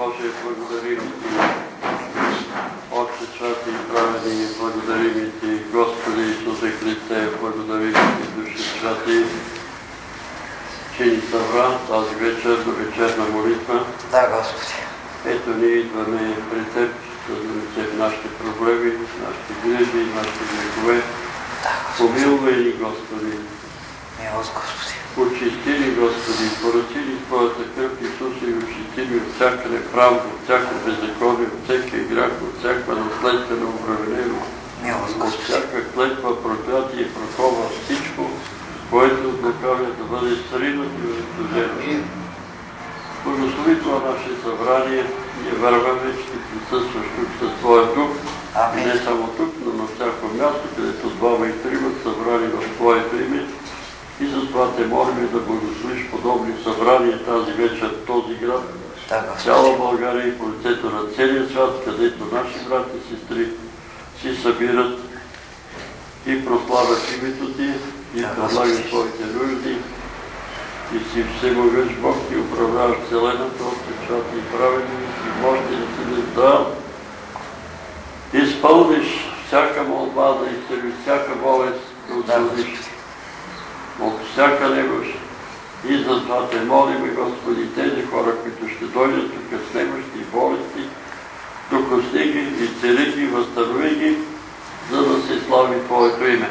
Божие, благодарим Ти. Отче святи и праведни, благодарим Ти. Господи Исусе Христе, благодарим Ти, Души святи, че ни събра тази вечер до вечерна молитва. Да, Господи. Ето ние идваме при Теб, за да несем нашите проблеми, нашите грижи, нашите грехове. Помилвай ни, Господи. Милост, Господи. Очисти ни, Господи, поръчи ни Твоята кръв, Исусе, и очисти ни от всяка неправда, от всяка беззаконие, от всеки грях, от всяка наследствена обравнена, от всяка клетва, проклятие и прокова, всичко, което от лукавия да бъде сринато и унищожено. Благослови това наше събрание, ние вярваме, че Ти присъстваш тук със Твоя дух, и не само тук, но на всяко място, където двама и трима събрани в Твоето име. И затова Те молим да благословиш подобни събрания тази вечер в този град, цяла България и по лицето на целия свят, където наши брати и сестри си събират и прославят името Ти, и предлагат своите нужди. И си всемогъщ Бог, Ти управляваш вселената, от святи и праведни, и можеш да изпълниш всяка молба, да изцелиш всяка болест, да отсъдиш от всяка немощ. И затова Те молим, Господи, тези хора, които ще дойдат тук с немощи и болести, докосни ги, изцели ги, възстанови ги, за да се слави Твоето име.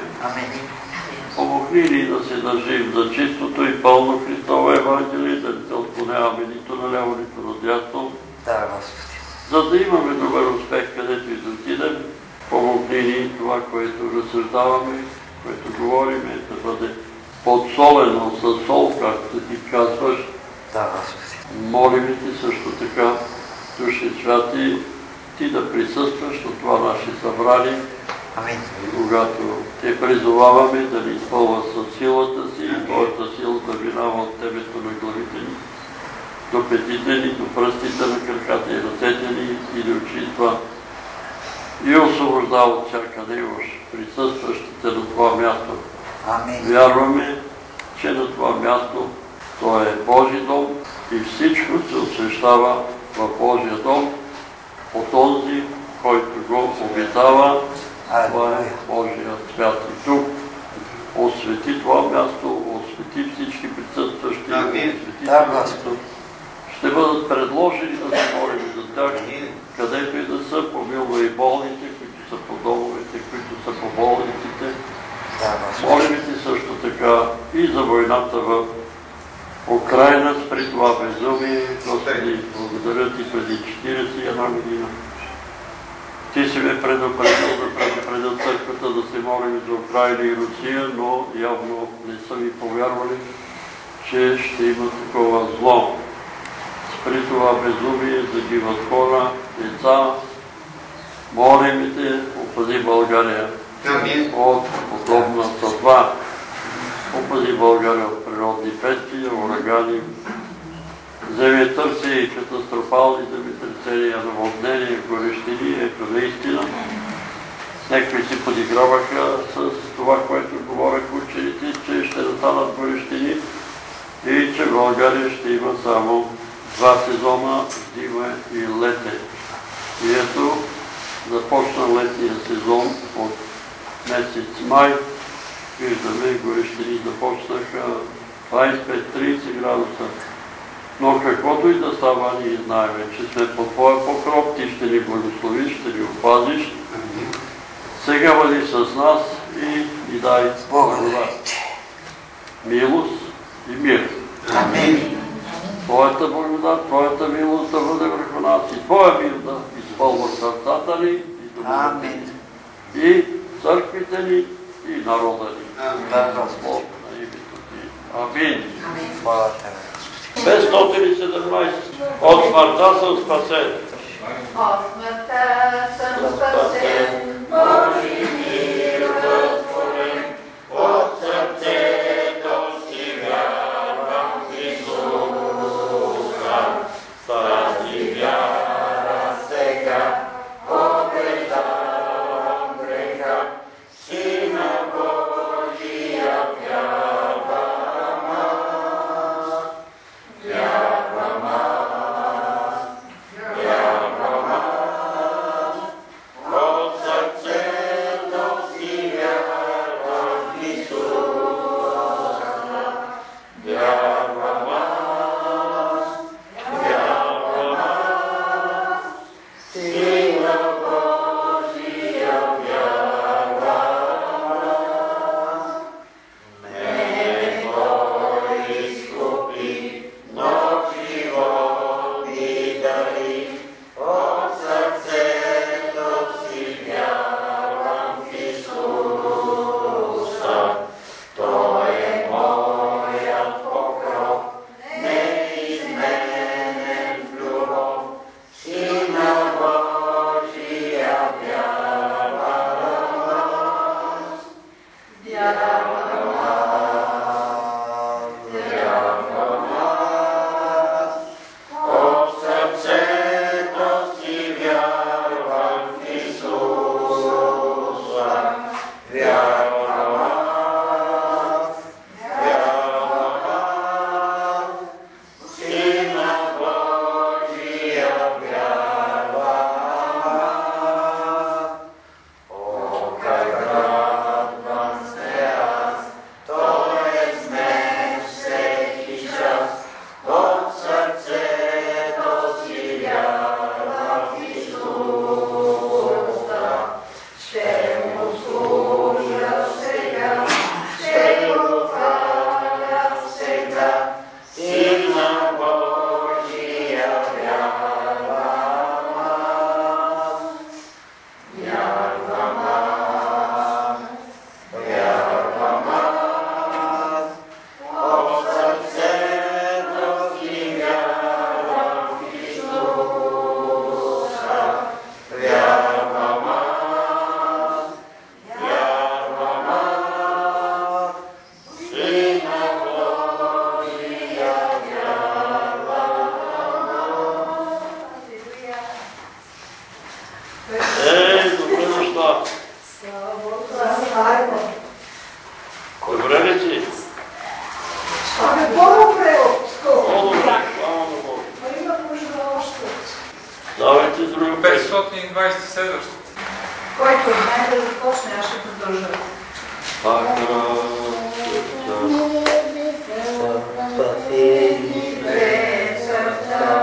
Помогни ни да се държим за чистото и пълно Христово Евангелие, да не се отклоняваме нито наляво, нито надясно. Да, Господи. За да имаме добър успех, където и да отидем, помогни ни това, което разсъждаваме, което говориме, да бъде подсолено със сол, както Ти казваш. Да, Господи. Молим Ти също така, Души святи, Ти да присъстваш на това наше събрание, когато Те призоваваме да ни изпълва със силата Си и Твоята сила да минава от Тебето на главите ни, до петите ни, до пръстите на краката и ръцете ни и да очиства и освобождава от всяка немощ присъстващите на това място. Вярваме, че на това място то е Божи дом и всичко се освещава в Божия дом от този, който го обитава. Това е Божия свят и дух. Освети това място, освети всички присъстващи, освети ще бъдат предложени да се молим за тях, където и да са, помилвай и болните, които са по домовете, които са по болниците. Молим Ти също така и за войната в Украйна, спри това безумие. Господи, благодаря Ти преди 41 година. Ти си ме предупредил да предупредя църквата да се молим за Украйна и Русия, но явно не са ми повярвали, че ще има такова зло. Спри това безумие, загиват хора, деца. Молим Те, опази България от подобна съдба. Опази България от природни бедствия, урагани, земетръси, катастрофални земетресения, наводнения, горещини. Ето наистина. Някои си подиграваха с това, което говореха учените, че ще настанат горещини и че в България ще има само 2 сезона, зима и лете. И ето започна летния сезон от месец май. Виждаме, горещини започнаха 25-30 градуса. Но каквото и да става, ние знаем, че сме под Твоя покров, Ти ще ни благословиш, ще ни опазиш. Сега бъди с нас и ни дай благодат, милост и мир. Твоята благодат, Твоята милост да бъде върху нас и Твоя мир да изпълва сърцата ни и домовете ни, и църквите ни, и народа ни. Господ на името Ти. Амин. 517. От смъртта съм спасен. От смъртта съм спасен, Божи мир разтворен, от сърцето си вярвам в Исуса. Тази вяра сега побеждавам греха, Сина Божия вярвам аз. 20 следващото. Който от мен да започне, аз ще продължа. Спасителите сърца,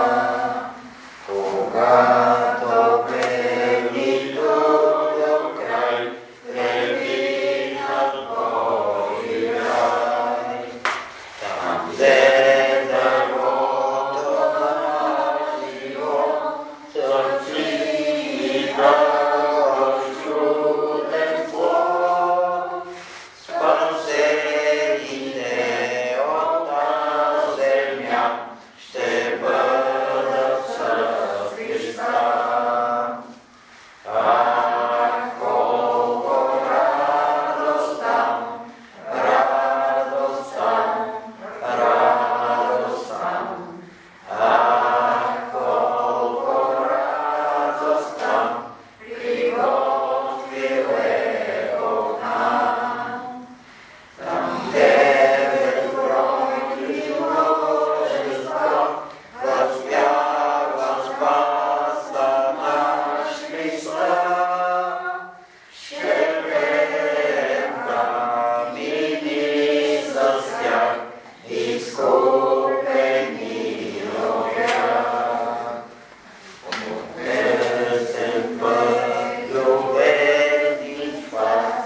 когато велито до край, преминат Божи рай. Там взе дървото на живот, сърци и дава чуден плод. Спасените от тази земя ще бъдат с Христа. Ах, колко радост там, радост там, радост там. Ах, колко радост там, приготвил е Бог нам. Там безбройни множества възпява спаса наш Христа. Ще пеем камини с тях, изкупени от грях. Песен път любезни спас,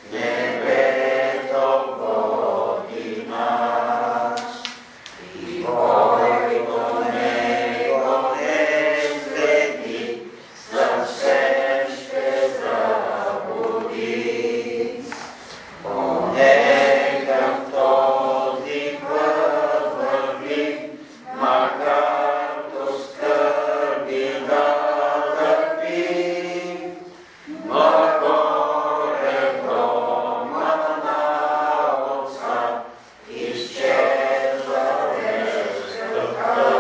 небето води нас. И който него не следи, съвсем ще заблуди. Нека в този път върви, макар до скърби да търпи. Но горе в дома на Отца изчезва скръбта.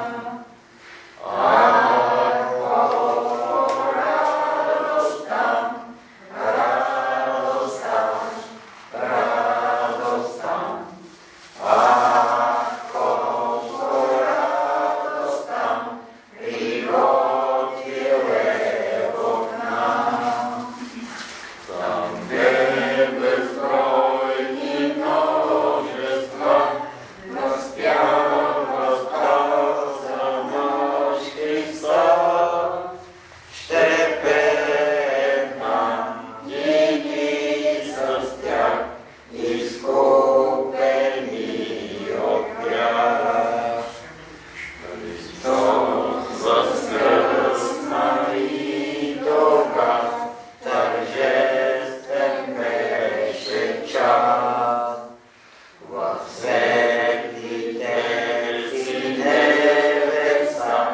Ах, колко радост там, радост там, радост там. Ах, колко радост там, приготвил е Бог нам. Там безбройни множества възпява спаса наш Христа. Ще пеем камини с тях, изкупени от грях. Христос възкръсна и тогав, тържествен беше час. В светлите си небеса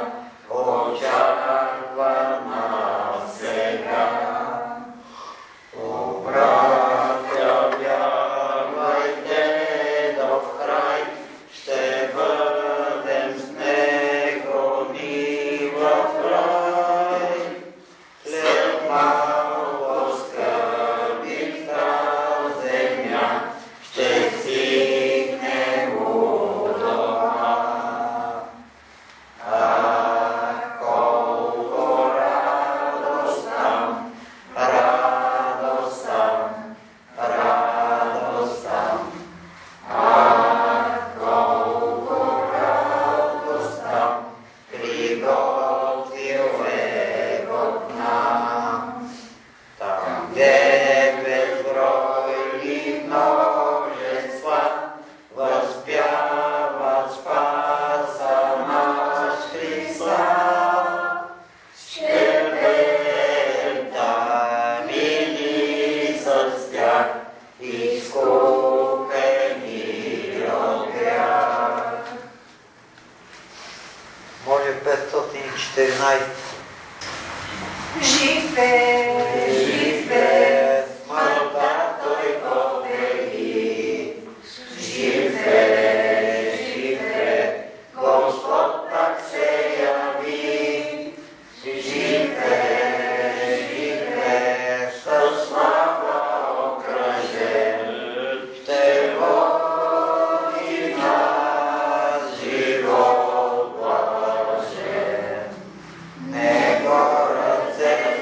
очаква нас сега. О, братя, вярвайте до край, ще бъдем с него ни в рай. След малко скърби в тази земя, ще стигнем у дома. Ах, колко радост там, радост там, радост там. Ах, колко радост там, приготвил е Бог нам. Там де безбройни множества възпяват спаса наш Христа. Ще пеем камини с тях, изкупени от грях. Моля 514. Живе, живе, смъртта той победи. Живе, живе, Господ пак се яви. Живе, живе, със слава окръжен, ще води нас живот блажен. Него ръце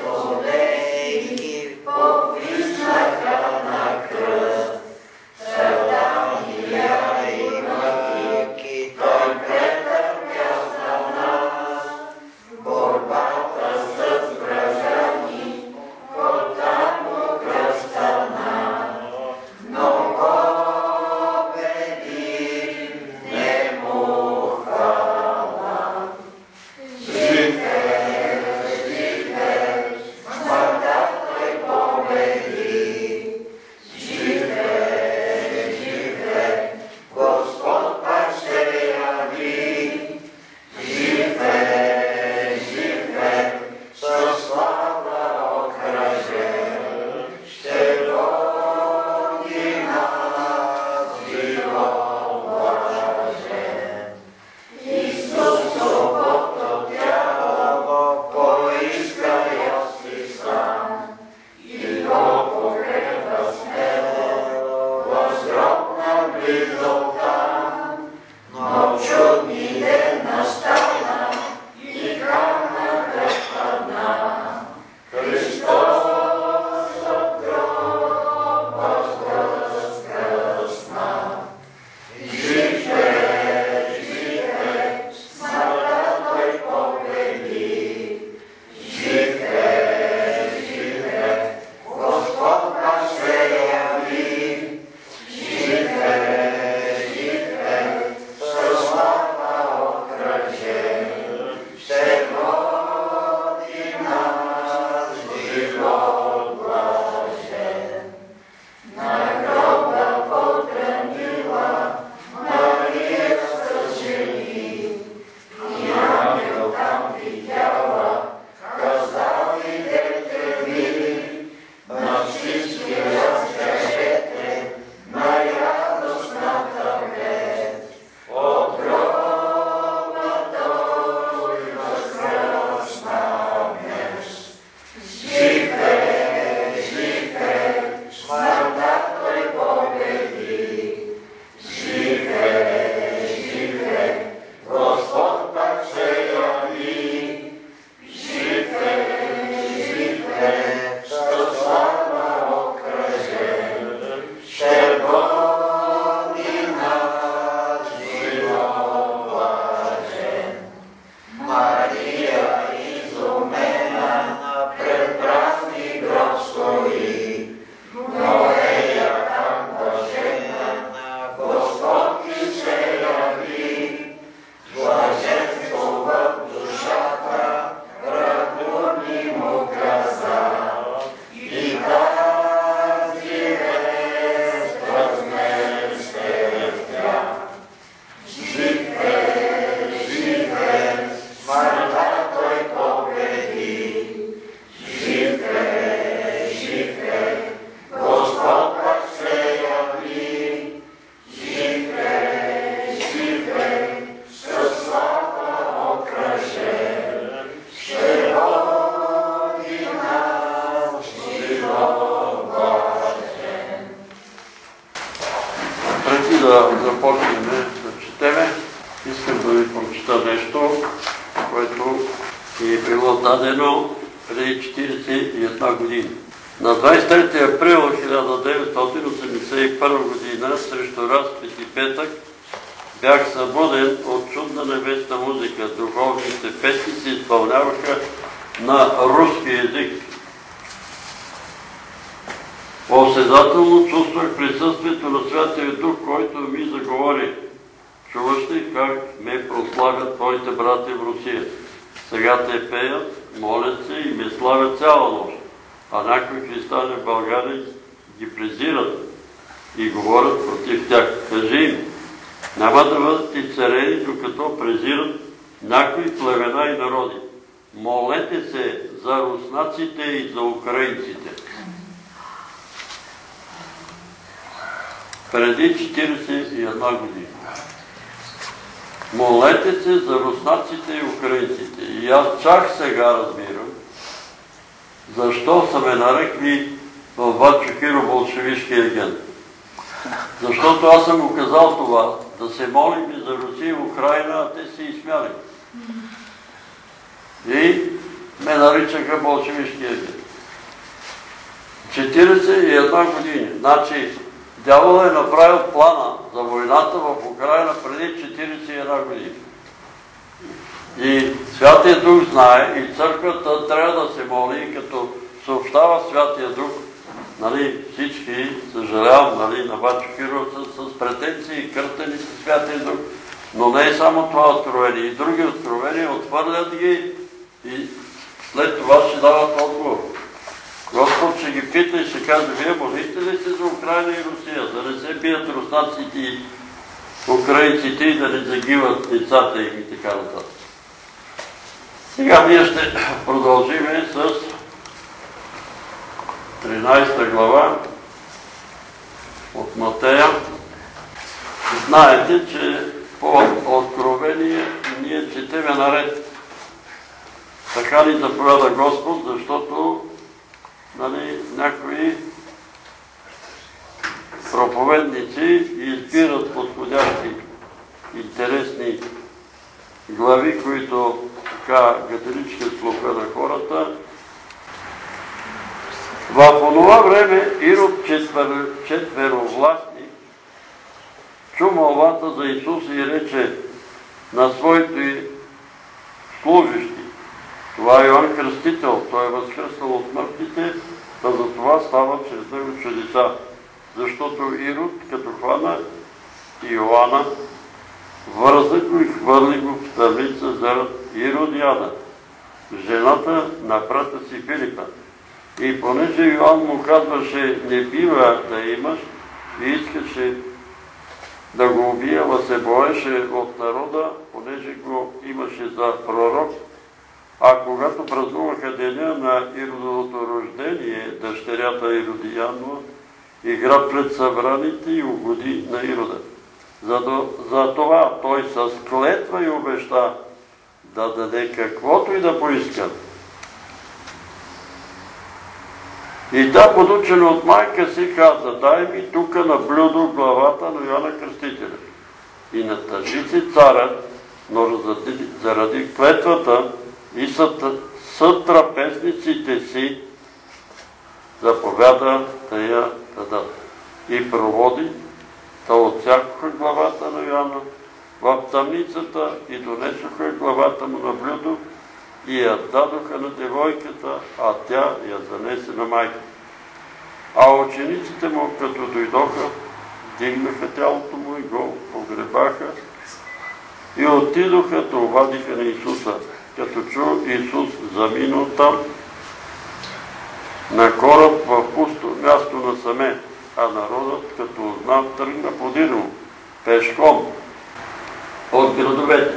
нещо, което е било дадено преди 41 години. На 23 април 1981 година, срещу разпит и петък, бях събуден от чудна небесна музика. Духовните песни се изпълняваха на руски език. Осезателно чувствах присъствието на Святия Дух, който ми заговори. Чуваш ли как ме прославят твоите брати в Русия? Сега те пеят, молят се и ме славят цяла нощ. А някои християни в България ги презират и говорят против тях. Кажи им, няма да бъдат и царени, докато презират някои племена и народи. Молете се за руснаците и за украинците. Преди 41 години. Молете се за руснаците и украинците. И аз чак сега разбирам, защо са ме нарекли в Вачо Киро болшевишки агент. Защото аз съм го казал това, да се молим и за Русия и Украина, а те се изсмяли. И ме наричаха болшевишки агент. 41 години. Значи, дявол е направил плана за войната в Украина преди 41 години. И Святия Дух знае, и църквата трябва да се моли, и като съобщава Святия Дух, всички, съжалявам, на Вачо Киро с претенции, къртени с Святия Дух, но не е само това откровение. И други откровения отвърлят ги и след това ще дават отговор. Господ ще ги пита и ще каже, вие молите ли се за Украина и Русия, да не се бият руснаците и украинците и да не загиват децата им и така нататък. Сега ние ще продължиме с 13 глава от Матея. Знаете, че по откровение ние четеме наред. Така ни заповяда Господ, защото някои проповедници избират подходящи, интересни глави, които така гаделички слуха на хората. В онова време Ирод четверовластник чу молвата за Исус и рече на своите служащи. Това е Йоан Кръстител, той е възкръснал от мъртвите, да за това става чрез него чудеса. Защото Ирод, като хвана Йоанна, върза го и хвърли го в тъмница заради Иродиада, жената на брата си Филипа. И понеже Йоан му казваше, не бива да имаш, и искаше да го убие, ама се боеше от народа, понеже го имаше за пророк. А когато празнуваха деня на Иродовото рождение, дъщерята Иродиянова игра пред събраните и угоди на Ирода. За това той с клетва и обеща да даде каквото и да поиска. И тя, подучена от майка си, каза, дай ми тука на блюдо главата на Йоанна Кръстителя. И натъжи си царят, но заради клетвата и сътрапезниците си заповяда да я дадат. И проводи, та отсякоха главата на Йоанна в тъмницата и донесоха главата му на блюдо и я дадоха на девойката, а тя я занесе на майка. А учениците му, като дойдоха, дигнаха тялото му и го погребаха и отидоха да обадиха на Исуса. Като чу Исус заминал там, на кораб в пусто място насаме, а народът, като узнал, тръгна подир му, пешком от градовете.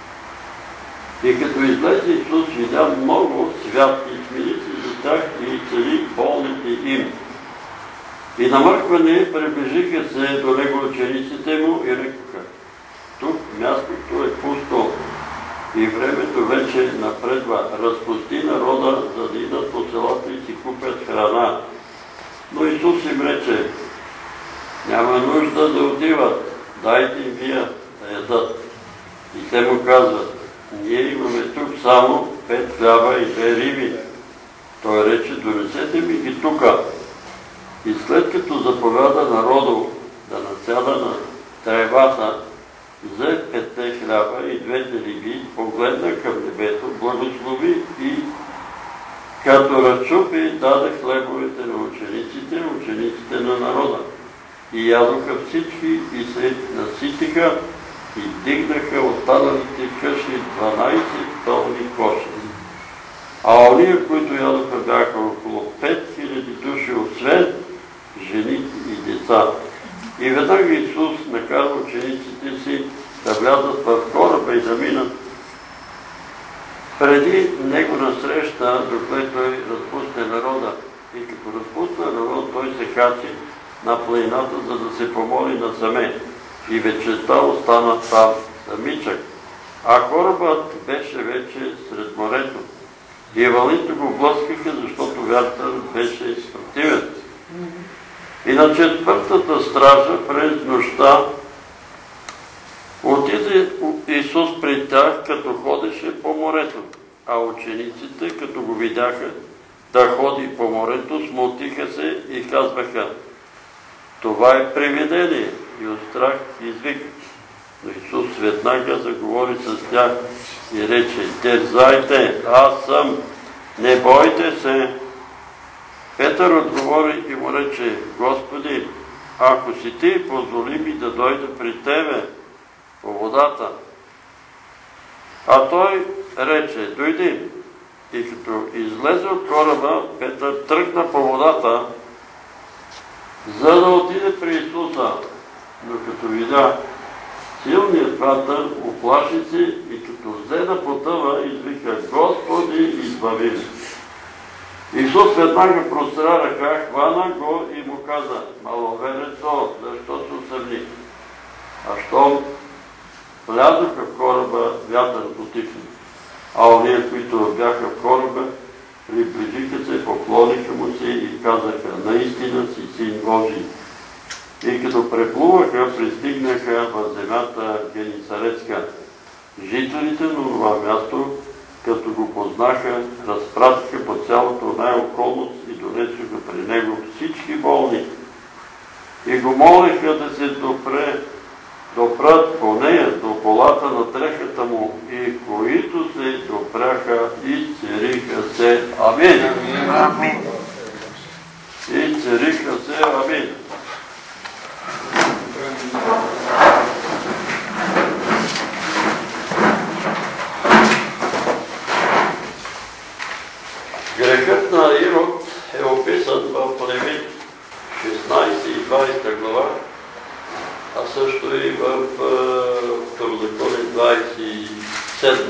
И като излезе Исус, видя много свят и смири се за тях и цели болните им. И намъркване приближиха се до него учениците му и рекоха, тук мястото е пусто и времето вече напредва. Разпусти народа, за да идат по селата и си купят храна. Но Исус им рече, няма нужда да отиват, дайте им вие да ядат. И те му казват, ние имаме тук само 5 хляба и 2 риби. Той рече, донесете ми ги тука. И след като заповяда народу да насяда на тревата, взе 5 хляба и 2 риби, погледна към небето, благослови и като разчупи, даде хлебовете на учениците, учениците на народа. И ядоха всички и се наситиха и дигнаха останалите къши 12 пълни коши. А ония, които ядоха, бяха около 5000 души, освен жени и деца. И веднага Исус накара учениците си да влязат в кораба и да минат преди него насреща, докато той разпусне народа. И като разпусне народ, той се качи на планината, за да се помоли насаме. И вечерта остана там самичък. А корабът беше вече сред морето. И вълните го блъскаха, защото вятърът беше противен. И на четвъртата стража през нощта отиде Исус при тях, като ходеше по морето. А учениците, като го видяха да ходи по морето, смутиха се и казваха: това е привидение. И от страх извика. Но Исус веднага заговори с тях и рече: дерзайте, аз съм, не бойте се. Петър отговори и му рече: Господи, ако си ти, позволи ми да дойда при тебе по водата. А той рече: дойди. И като излезе от кораба, Петър тръгна по водата, за да отиде при Исуса. Но като видя силният вятър, уплаши се и като взе да потъва, извика: Господи, избави ме. Исус веднага простря ръка, хвана го и му каза: маловерецо, защо се усъмни? А щом влязоха в кораба, вятърът утихна. А ония, които бяха в кораба, приближиха се, поклониха му се и казаха: наистина си Син Божий. И като преплуваха, пристигнаха в земята Генисаретска. Жителите на това място, като го познаха, разпратиха по цялото най-околност и донесоха при него всички болни. И го молиха да се допрат по нея до полата на дрехата му, и които се допряха, изцериха се. Амин. Амин. Изцериха се. Амин. Грехът на Ирод е описан в Левит 16 и 20 глава, а също и в Второзаконие 27.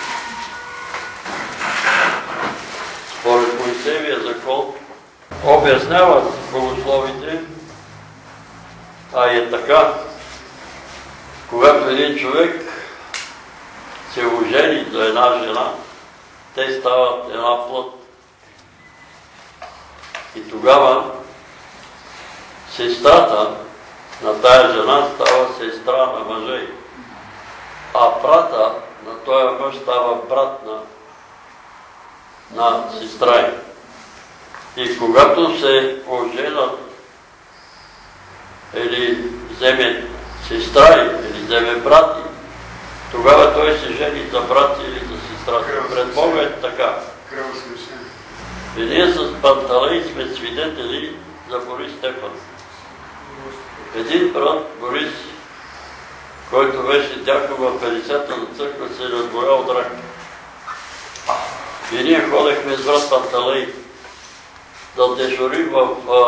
Според Моисеевия закон обясняват богословите, а е така: когато един човек се ожени за една жена, те стават една плът. И тогава сестрата на тая жена става сестра на мъжа й, а брата на този мъж става брат на сестра й. И когато се оженят или вземе сестра й, или вземе брат й, тогава той се жени за брат или за сестра. Пред Бога е така. И ние с Панталей сме свидетели за Борис Стефан. Един брат, Борис, който беше дякон в 50-та на църква, се е разболял драк. И ние ходехме с брат Панталей да дежурим в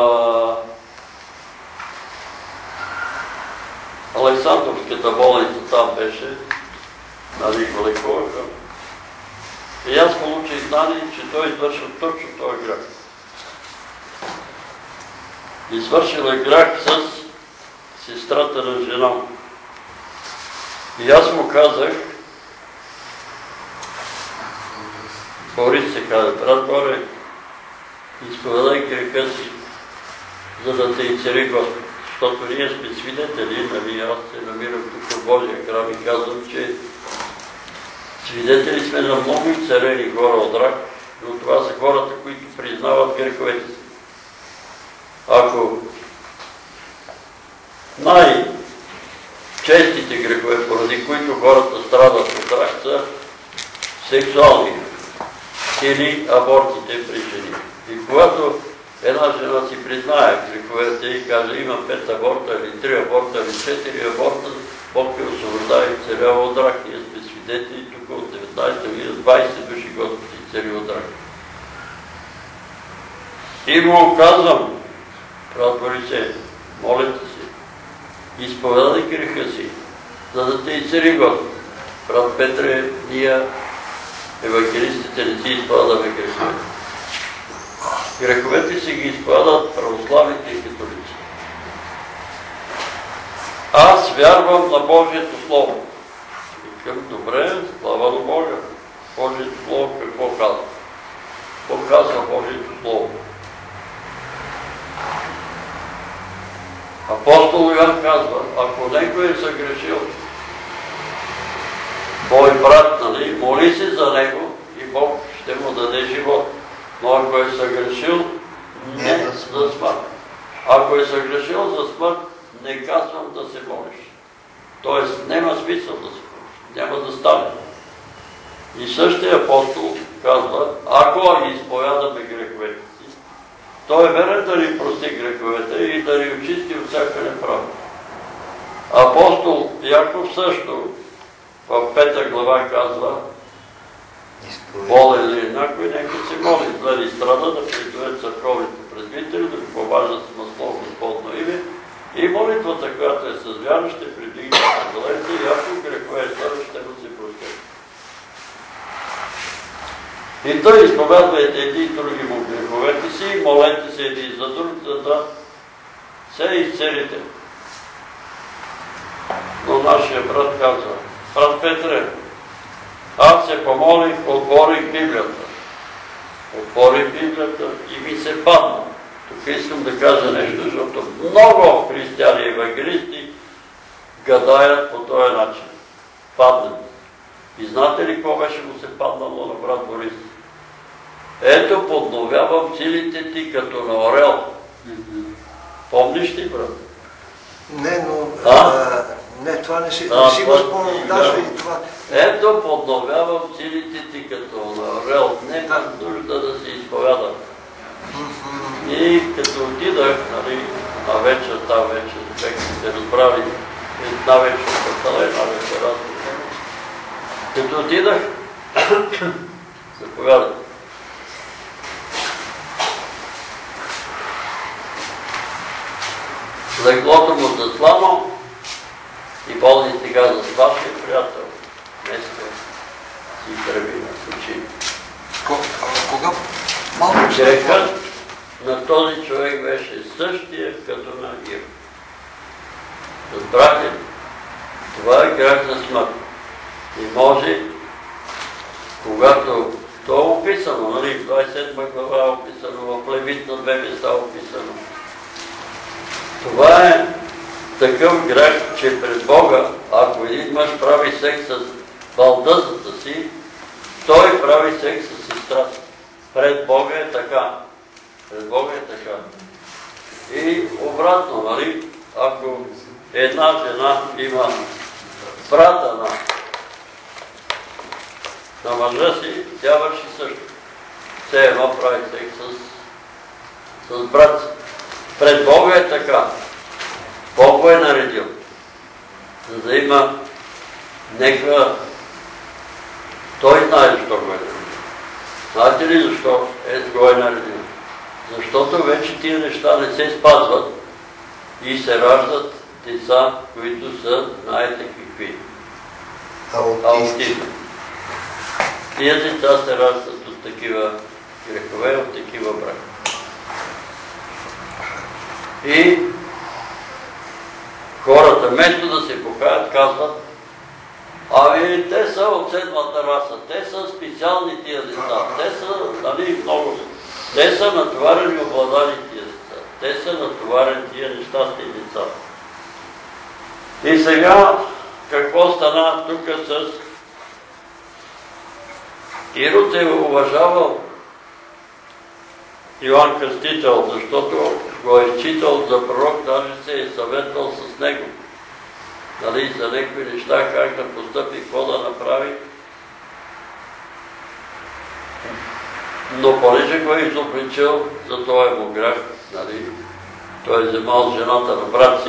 Александровската болница, там беше, нали го лекуваха. И аз получих знание, че той извършил точно този грях. Извършил е грях с сестрата на жена. И аз му казах: Борис се каза, брат Боре, изповедай греха си, за да те изцели Господ. Защото ние сме свидетели, нали, аз се намирам тук в Божия храм и казвам, че Свидетели сме на много изцелени хора от рак, но това са хората, които признават греховете си. Ако най-честите грехове, поради които хората страдат от рак, са сексуални или абортите при жени. И когато една жена си признае греховете и каже, има 5 аборта или 3 аборта или 4 аборта, Бог я освобождава и целява от рак. Ние сме свидетели тук от 19-та година, 20 души Господ изцели от рак. И му казвам, брат Борисе, молете се, изповядай греха си, за да те изцели Господ. Брат Петре, ние, евангелистите, не си изповядаме греховете. Греховете си ги изповядат православните и католици. Аз вярвам на Божието Слово. Викам, добре, слава на Бога. Божието Слово какво казва? Какво казва Божието Слово? Апостол Йоан казва, ако някой е съгрешил, твой брат, нали, моли се за него и Бог ще му даде живот. Но ако е съгрешил, не за смърт. Ако е съгрешил за смърт, не казвам да се молиш. Тоест, няма смисъл да се молиш. Няма да стане. И същия апостол казва, ако изповядаме греховете си, той е верен да ни прости греховете и да ни очисти от всяка неправда. Апостол Яков също в 5 глава казва, болен ли някой, нека се моли, дали страда да призове църковните презбитери, да го побажат с масло Господно име и молитвата, която е с вяра, ще приближи ангелите и ако грехове е старо, ще му се прости. И тъй изповядвайте едни и други му греховете си, молете се един за друг, за да се изцелите. Но нашия брат казва, брат Петре, аз се помолих, отворих Библията. Отворих Библията и ми се падна. Тук искам да кажа нещо, защото много християни евангелисти гадаят по този начин. Паднат. И знаете ли какво беше му се паднало на брат Борис? Ето, подновявам силите ти като на орел. Помниш ли, брат? Не, но... Не, това не си възпомням. Това... Ето, подновявам силите ти като на орел. Нека нужда да се изповядам. И като отидах, нали, на вечер, там вечер, човек се разбрали, една вечер пътала, една вечер разговор. Като отидах, заповядам. Леглото му заслано и болните каза, вашия приятел, днеска си тръби на почини. Кога? Малко грехът на този човек беше същия като на Ир. Разбрахте ли? Това е грех на смърт. И може, когато то е описано, нали, в 27 глава е описано, в Левит на 2 места е описано. Това е такъв грех, че пред Бога, ако един мъж прави секс с балдъзата си, той прави секс с сестрата. Пред Бога е така. Пред Бога е така. И обратно, нали, ако една жена има брата на мъжа си, тя върши също. Все едно прави секс с брат си. Пред Бога е така. Бог го е наредил. За да има някаква... Той знае защо го е наредил. Знаете ли защо го е наредил? Защото вече тия неща не се спазват и се раждат деца, които са, знаете какви? Аутизми. Тия деца се раждат от такива грехове, от такива брака. И хората, вместо да се покаят, казват, ами те са от седмата раса, те са специални тия деца, те са, нали, много, те са натоварени обладани тия деца, те са натоварени тия нещастни деца. И сега, какво стана тук с Ирод е уважавал Йоан Кръстител, защото го е считал за пророк, даже се е съветвал с него. Дали за някакви неща, как да постъпи, какво да направи. Но понеже го е изобличил за този му грях, нали, той е вземал жената на брат си,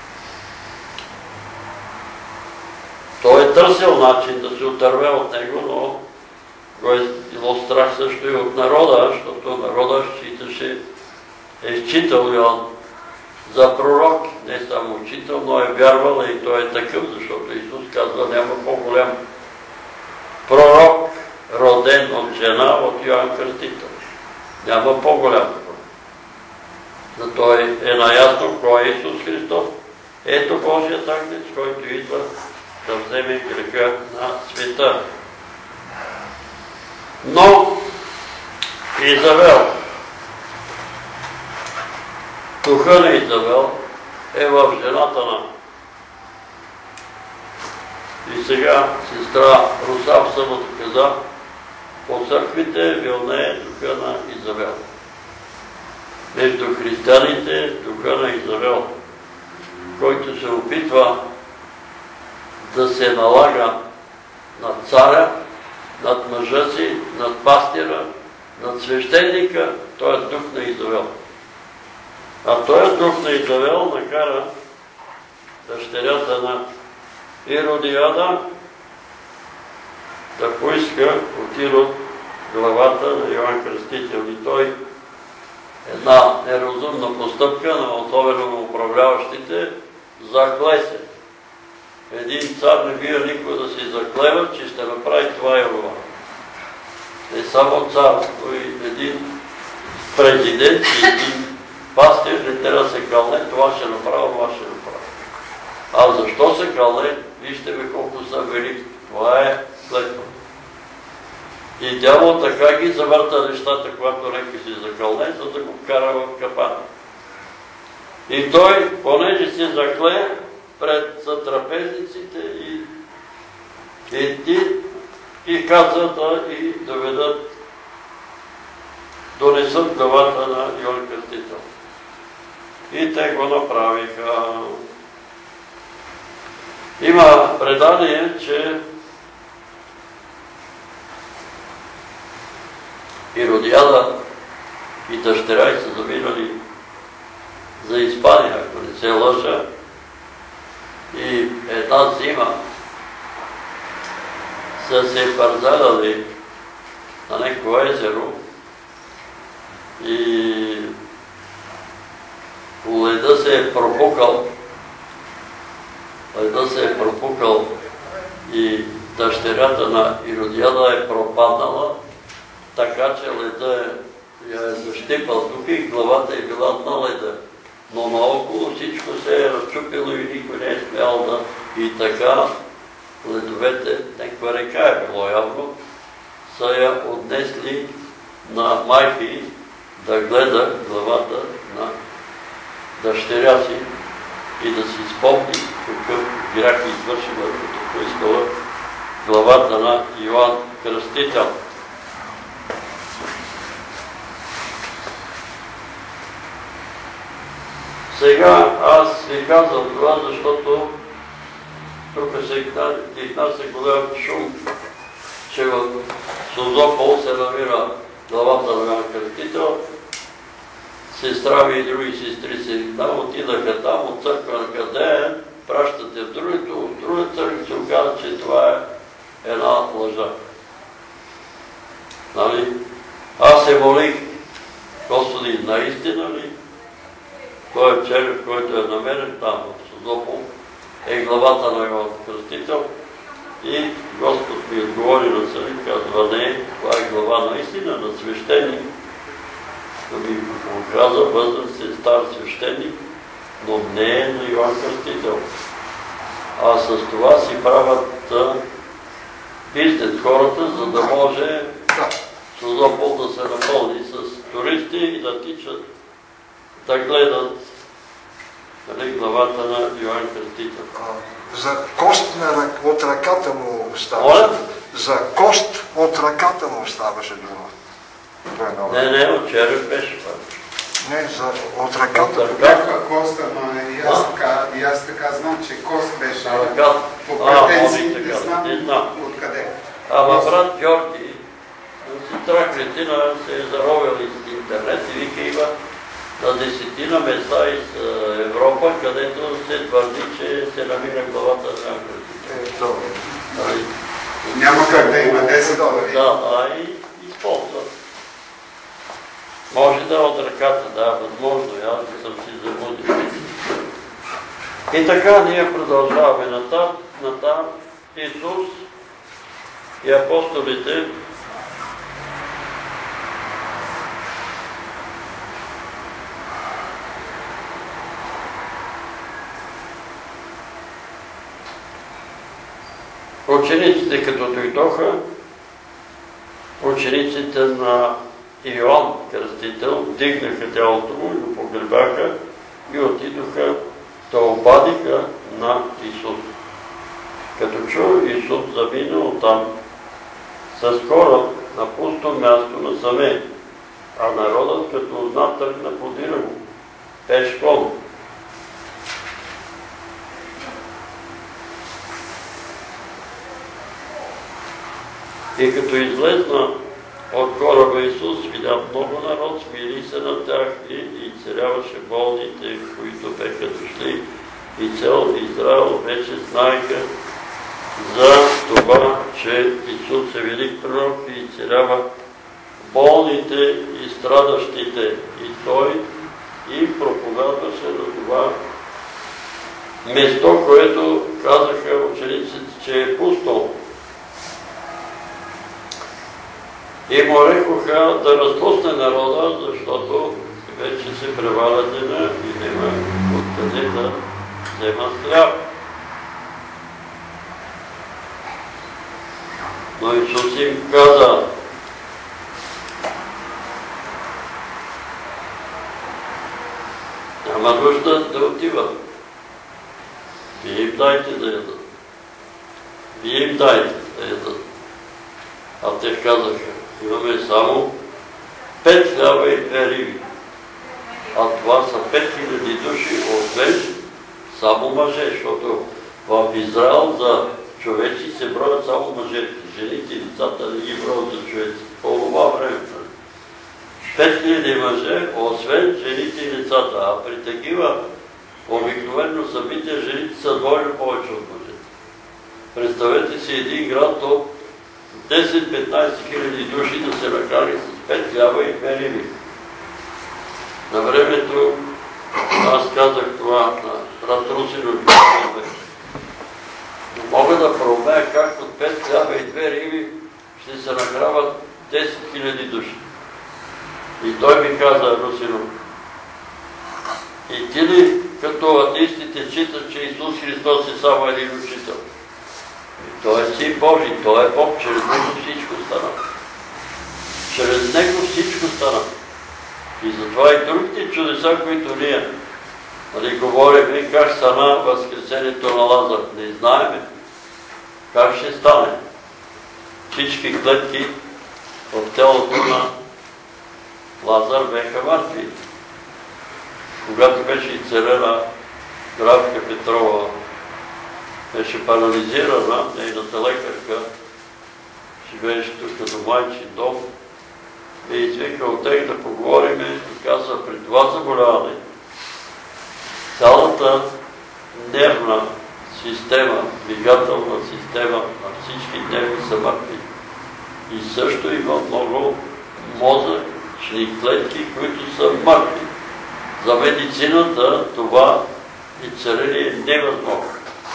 той е търсил начин да се отърве от него, но го е било страх също и от народа, защото народа е считал Йоан за пророк, не само учител, но е вярвал и той е такъв, защото Исус казва, няма по-голям пророк, роден от жена, от Йоан Кръстител. Няма по-голям пророк. За той е наясно кой е Исус Христос. Ето Божият агнец, който идва да вземе греха на света. Но Изавел, духа на Изавел е в жената на. И сега сестра Русавсова каза, по църквите вилнее духа на Изавел. Между християните духа на Изавел, който се опитва да се налага над царя, над мъжа си, над пастира, над свещеника, той е дух на Изавел. А този дух на Изавел накара дъщерята на Иродиада да поиска от Ирод главата на Йоан Кръстител. И той една неразумна постъпка, но особено на управляващите, закле се. Един цар не бива никой да се заклева, че ще направи това и това. Не само цар, но и един президент и един пастир не трябва да се кълне, това ще направя, това ще направя. А защо се кълне? Вижте ви колко са велики. Това е клетва. И дявол така ги завърта нещата, когато някой се закълне, за да го вкара в капана. И той, понеже се закле пред сътрапезниците и каза да и доведат, донесат главата на Йоан Кръстител. И те го направиха. Има предание, че Иродиада и дъщеря й са заминали за Испания, ако не се лъжа. И една зима са се парзаляли на някакво езеро и леда се е пропукал и дъщерята на Иродиада е пропаднала, така че леда я е защипал тук и главата е била на леда. Но наоколо всичко се е разчупило и никой не е смял да. И така ледовете, някаква река е било явно, са я отнесли на майка й да гледа главата на дъщеря си и да си спомни какъв грях извършила, като поискала главата на Йоан Кръстител. Сега аз ви казвам това, защото тук се изнася голям шум, че в Созопол се намира главата на Йоан Кръстител. Сестра ми и други сестри се отидаха там от църква на къде пращате в друга църква, се оказа, че това е една лъжа. Нали? Аз се молих, Господи, наистина ли? Той череп, който е намерен там в Созопол, е главата на Йоан Кръстител. И Господ ми отговори на съди, казва, не, това е глава наистина на свещеник. Да ми каза, възрастен стар свещеник, но не е на Йоан Кръстител. А с това си правят бизнес хората, за да може Созопол да се напълни с туристи и да тичат, да гледат главата на Йоан Кръстител. За кост от ръката му остава. За кост от ръката му ставаше дума. Не, от череп беше. Не, от ръката. Бяха коста, но и аз така знам, че кост беше по претенции, не знам откъде. Ама брат Георги, сестра Кристина се е заровила из интернет и вика има на 10 места из Европа, където се твърди, че се намира главата на Кристина. Няма как да има 10 глави. Да, и използва. Може да от ръката, да, възможно, аз не съм си забудил. И така ние продължаваме натам. Исус и апостолите учениците като дойдоха, учениците на Иоанн Кръстител дигнаха тялото му и го погребаха и отидоха да обадиха на Исус. Като чу Исус замина оттам с хора на пусто място насаме, а народът като узна тръгна подира го пешком. И като излезна от кораба Исус, видя много народ, смири се на тях и изцеляваше болните, които беха дошли. И цял Израел вече знаеха за това, че Исус е велик пророк и изцелява болните и страдащите. И той им проповядваше на това место, което казаха учениците, че е пусто. И му рекоха да разпусне народа, защото вече се преваля деня и няма откъде да взема хляб. Но Исус им каза: няма нужда да отиват. Вие им дайте да ядат. Вие им дайте да ядат. А те казаха: имаме само 5 хляба и 2 риби. А това са 5000 души, освен само мъже, защото в Израел за човеци се броят само мъжете. Жените и децата не ги броят за човеци. По това време. 5000 мъже, освен жените и децата. А при такива обикновено събития жените са двойно повече от мъжете. Представете си един град от 10-15 хиляди души да се нахрани с 5 хляба и 2 риби. На времето аз казах това на брат Русин от Бисмове. Но мога да проумея как от 5 хляба и 2 риби ще се нахранват 10 хиляди души. И той ми каза, Русино: и ти ли като атеистите читат, че Исус Христос е само един учител? Той е Син Божий, Той е Бог, чрез Него всичко стана. Чрез Него всичко стана. И затова и другите чудеса, които ние говорим, как стана възкресението на Лазар, не знаеме как ще стане. Всички клетки в телото на Лазар беха мъртви. Когато беше изцелена Графка Петрова, беше парализирана, нейната лекарка живееше тук до майчин дом и извика от тях да поговорим и каза: при това заболяване цялата нервна система, двигателна система на всички нерви са мъртви. И също има много мозъчни клетки, които са мъртви. За медицината това изцеление е невъзможно.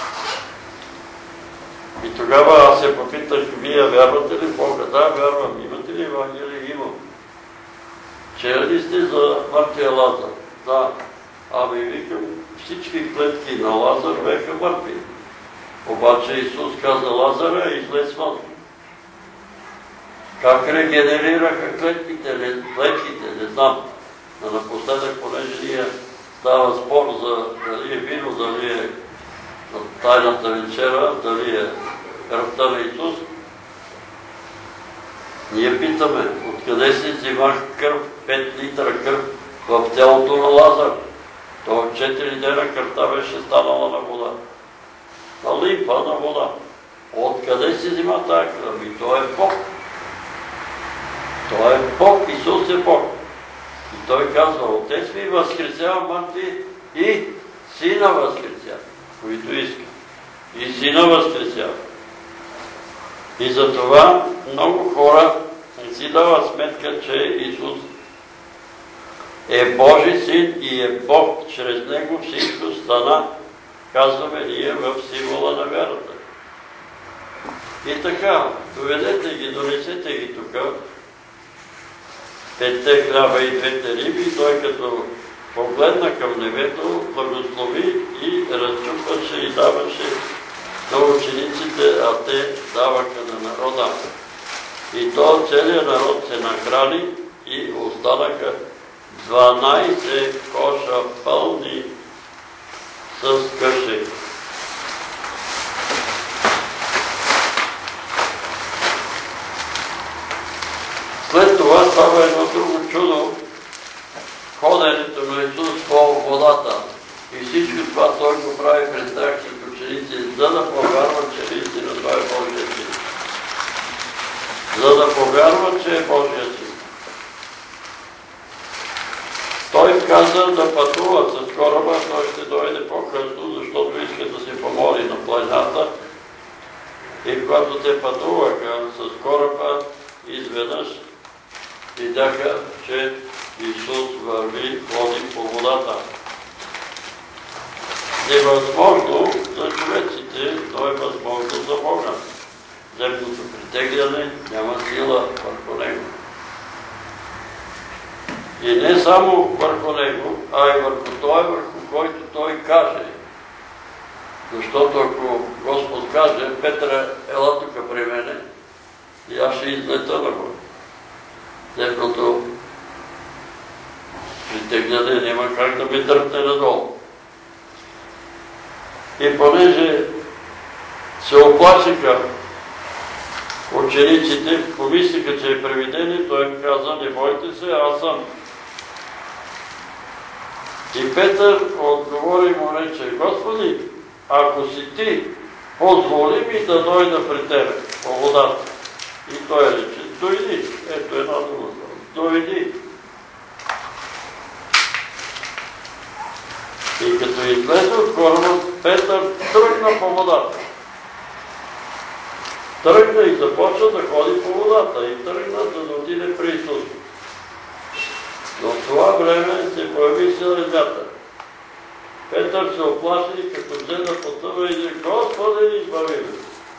И тогава аз се попитах: вие вярвате ли в Бога? Да, вярвам. Имате ли Евангелие? Имам. Чели сте за мъртвия Лазар? Да. Ами викам, всички клетки на Лазар беха мъртви. Обаче Исус каза: Лазара излез вън. Как регенерираха клетките, не знам. Но напоследък, понеже ние става спор за дали е вино, дали е тайната вечера, дали е кръвта на Исус, Ние питаме, откъде се взима кръв, 5 литра кръв в тялото на Лазар? Той 4 дена кръвта беше станала на вода. На лимфа, на вода. Откъде се взима тая кръв? И той е Бог. Той е Бог, Исус е Бог. И той казва, Отец ми възкресява мъртви и Сина възкресява, който иска. И Сина възкресява. И затова много хора не си дава сметка, че Исус е Божи Син и е Бог. Чрез Него всичко стана, казваме ние в символа на вярата. И така, доведете ги, донесете ги тук, 5 хляба и 2 риби, и той като погледна към небето, благослови и разчупваше и даваше на учениците, а те даваха на народа. И то целият народ се нахрани и останаха 12 коша пълни с каши. След това става едно друго чудо, ходенето на Исус по водата. И всичко това той го прави пред тях с ученици, за да повярват, че наистина това е Божия Син. За да повярват, че е Божия Син. Той каза да пътуват с кораба, той ще дойде по-късно, защото иска да се помоли на планината. И когато те пътуваха с кораба, изведнъж видяха, че Исус върви, ходи по водата. Невъзможно за човеците, но е възможно за Бога. Земното притегляне няма сила върху Него. И не само върху Него, а и върху Той, върху който Той каже. Защото ако Господ каже, Петре, ела тук при мене, и аз ще излета на Бога. Земното притегляне няма как да ме дърпне надолу. И понеже се оплашиха учениците, помислиха, че е привидение, той каза, не бойте се, аз съм. И Петър отговори и му рече, Господи, ако си ти, позволи ми да дойда при тебе по водата. И той рече, дойди, ето една дума, дойди. И като излезе от кораба, Петър тръгна по водата. Тръгна и започна да ходи по водата и тръгна да отиде при Исус. Но в това време се появи селезята. Петър се оплаши и като взе да потъва и рече, Господи, избави ме.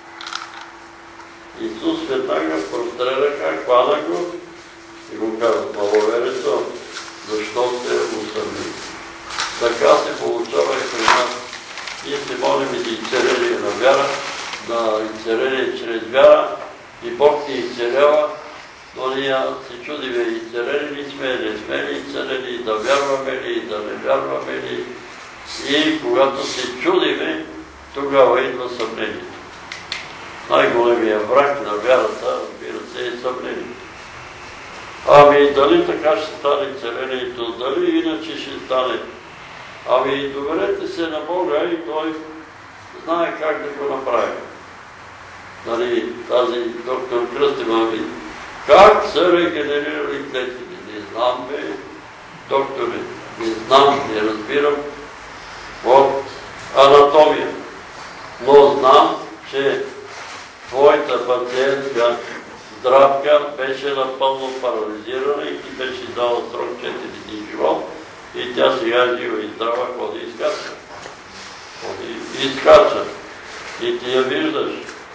Исус веднага простре ръка, хвана го и му каза, маловерецо, защо се усъмни? Така се получава и при нас. Ние се молим и за изцеление на вяра, на изцеление чрез вяра и Бог ни изцелява, но ние се чудиме, изцелени ли сме, не сме ли изцелени, да вярваме ли, да не вярваме ли. И когато се чудиме, тогава идва съмнението. Най-големия враг на вярата, разбира се, е съмнението. Ами дали така ще стане изцелението, дали иначе ще стане? Ами доверете се на Бога и Той знае как да го направи. Нали, тази доктор Кръстева ми, как са регенерирали клетките? Не знам, бе, докторе, не знам, не разбирам от анатомия. Но знам, че твоята пациентка Здравка беше напълно парализирана и ти беше дала срок 4 дни живот и тя сега е жива и здрава, ходи и скача. Ходи и скача. И ти я виждаш.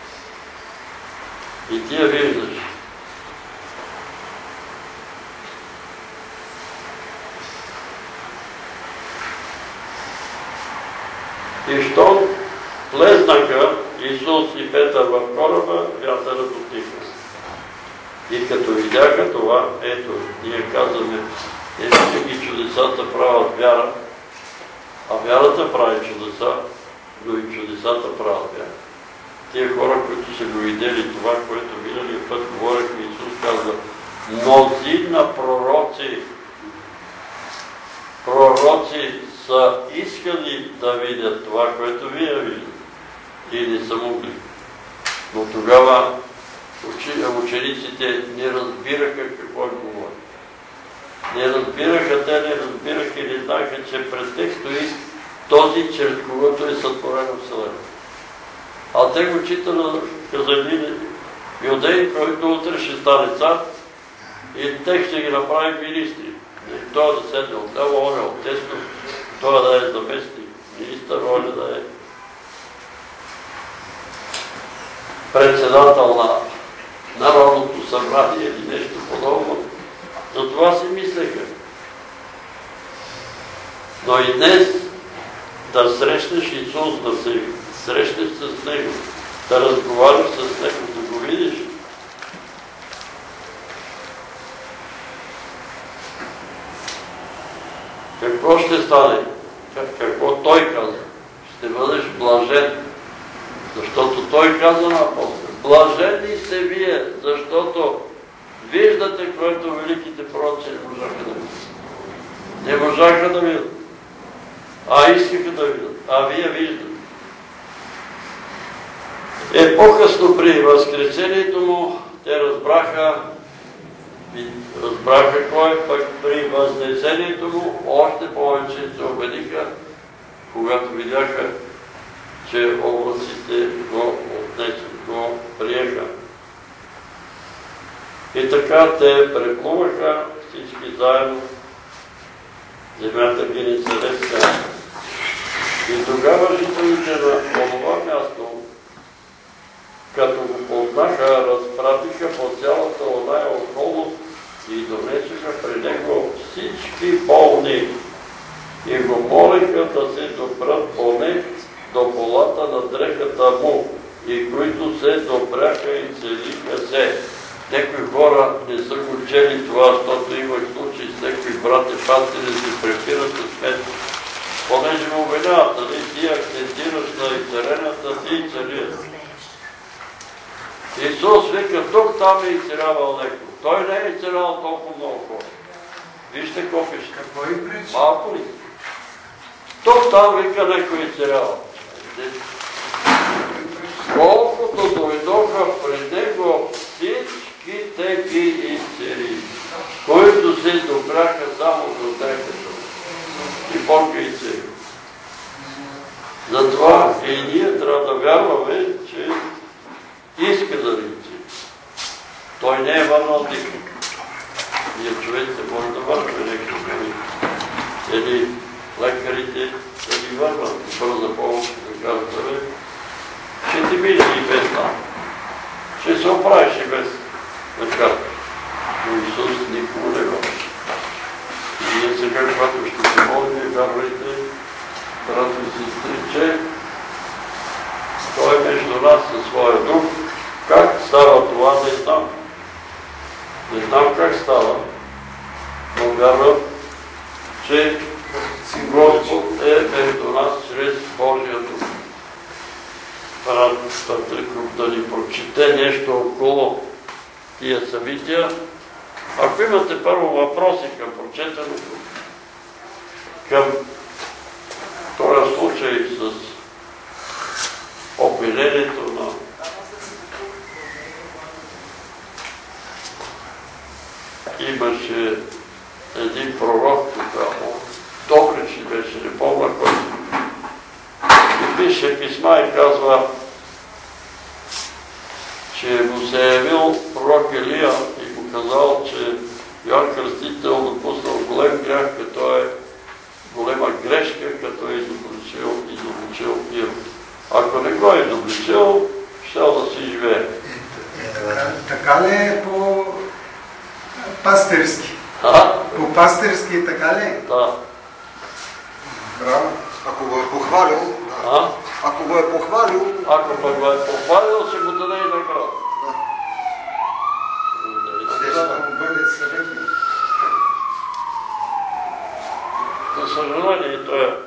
И ти я виждаш. И щом влезнаха Исус и Петър в кораба, вятърът утихна. И като видяха това, ето, ние казваме, всички чудесата правят вяра, а вярата прави чудеса, но и чудесата правят вяра. Тия хора, които са го видели това, което миналия път говорихме, Исус мнозина пророци са искали да видят това, което вие виждате и не са могли. Но тогава учениците не разбираха какво говори. Не разбираха, те не разбираха и не знаха, че пред тях стои този, чрез когото е сътворена Вселена. А те го читали, казали юдей, който утре ще стане цар и те ще ги направи министри. Той да седне отляво, он е отдесно, той да е заместник министър, он да е председател на Народното събрание или нещо подобно. За това си мислеха. Но и днес да срещнеш Исус, да се срещнеш с Него, да разговаряш с Него, да го видиш. Какво ще стане? Какво Той каза? Ще бъдеш блажен. Защото Той каза на апостола: блажени сте вие, защото виждате, което великите пророци не можаха да видят. Не можаха да видят, а искаха да видят, а вие виждате. По-късно при възкресението му те разбраха кой, пък при възнесението му още повече се убедиха, когато видяха, че облаците го приеха. И така те преплуваха всички заедно земята Генесаретска. И тогава жителите на това място, като го познаха, разпратиха по цялата оная около и донесоха при него всички болни и го молиха да се допрат поне до полата на дрехата му, и които се допряха и целиха се. Някои хора не са го чели това, защото имах случай с някои брати пастири да се препират с мен. Понеже му обвиняват, нали, ти акцентираш на изцелената, ти изцелият. Исус вика, тук там е изцелявал някой. Той не е изцелявал толкова много хора. Вижте какво пише. Какво и прича? Малко ли? Тук там вика някой изцелявал. Колкото дойдоха пред него, всичките ги изцели, които се допряха само до дрехата. И Бог ги изцели. Затова и ние трябва да вярваме, че иска да ни изцели. Той не е върнал никой. Ние човеците може да върнаме нещо. Или лекарите да ги върнат. Бърза помощ, да кажат, ще ти мине и без там. Ще се оправиш и без лекарство. Но Исус никому не върши. И ние сега, когато ще се молим, вярвайте, брати и сестри, че Той е между нас със своя дух. Как става това, не знам. Не знам как става, но вярвам, че Господ е между нас чрез Божия дух. Брат Патриков да ни прочете нещо около тия събития. Ако имате първо въпроси към прочетеното, към този случай с обвинението на имаше един пророк тогава, Добрич ли беше, не помня кой. И пише писма и казва, че му се е явил пророк Илия и му казал, че Йоан Кръстител допуснал голем грях, като е голема грешка, като е изобличил Ирод. Ако не го е изобличил, щел да си живее. Така ли е по пастирски? По пастирски така ли е? Да. Браво. Ако го е похвалил, ако го е похвалил, ако пък го е похвалил, ще го даде и награда. Ще да му бъде съветник. За съжаление, той е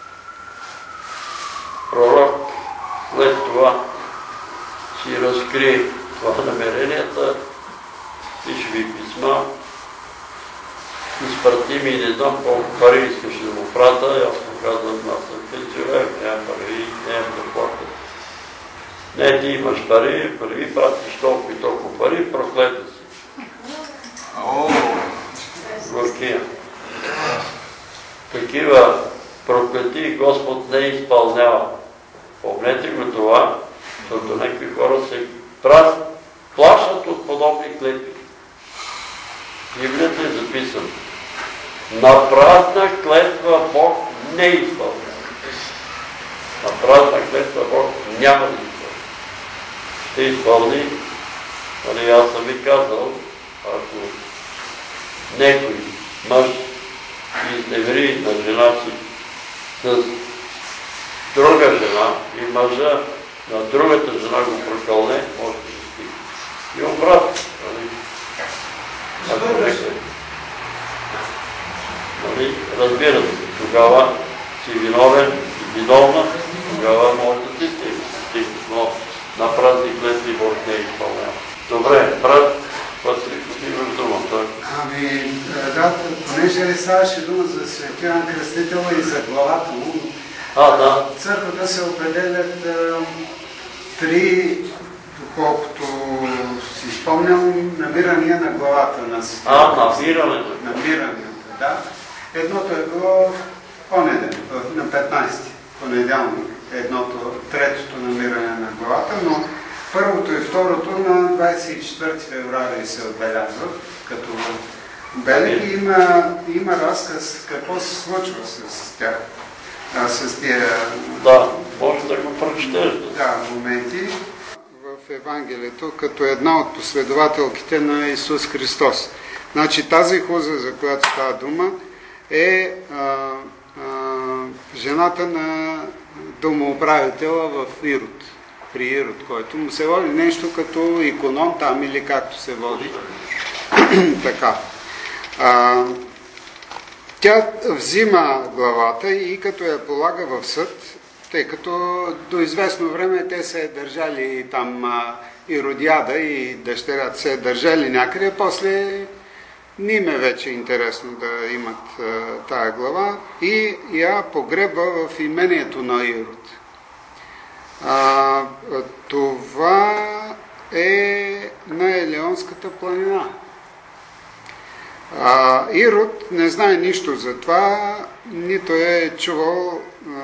пророк. След това си разкри това намеренията и ще ви писа. писма, изпрати ми, не знам колко пари искаше да му прата, и аз му казвам, аз съм пенсионер, нямам пари, нямам да плата. Не, ти имаш пари, първи пратиш толкова и толкова пари, проклета си. Горкия. Такива проклети Господ не изпълнява. Помнете го това, защото някакви хора се плашат от подобни клетви. Библията е записана. На празна клетва Бог не изпълнява. На празна клетва Бог няма да изпълнява. Ще изпълни, нали аз съм ви казал, ако некой мъж изневери на жена си с друга жена и мъжа на другата жена го прокълне, може да се стига. И обратно. Ако некой разбира се, тогава си виновен и виновна, тогава може да си стигне. Но на празни клетви Бог не изпълнява. Добре, брат, Патрик, ти имаш думата. Ами, да, понеже ли ставаше дума за Свети Йоан Кръстителя и за главата му, да. Църквата се определят три, доколкото си спомням, намирания на главата на Свети. Намиранията, да. Едното е било понеделник, на 15-ти, понеделник, третото намиране на главата, но първото и второто на 24 февруари се отбелязват, като белег и има разказ какво се случва с тях. С тия... Да, може да го прочетеш. Да, моменти в Евангелието, като една от последователките на Исус Христос. Значи тази хуза, за която става дума, е жената на домоуправителя в Ирод. При Ирод, който му се води нещо като иконом там или както се води. Така. Тя взима главата и като я полага в съд, тъй като до известно време те се държали там Иродиада и дъщерята се държали някъде, после не им е вече интересно да имат тая глава и я погребва в имението на Ирод. Това е на Елеонската планина. Ирод не знае нищо за това, нито е чувал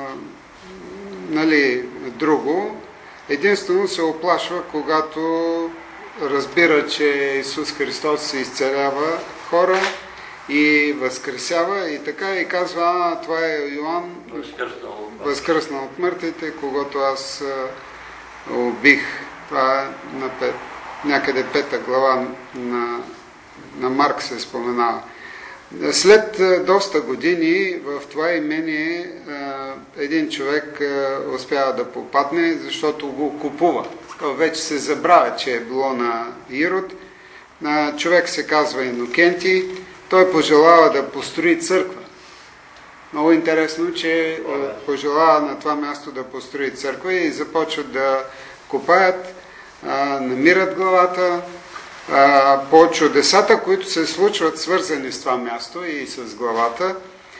друго. Единствено се оплашва, когато разбира, че Исус Христос се изцелява хора и възкресява и така и казва, това е Йоан, възкръснал от мъртвите, когато аз убих. Това е някъде 5 глава на Марк се споменава. След доста години в това имение един човек успява да попадне, защото го купува. То вече се забравя, че е било на Ирод. Човек се казва Инокентий. Той пожелава да построи църква. Много интересно, че пожелава на това място да построи църква и започват да копаят, намират главата. По чудесата, които се случват свързани с това място и с главата,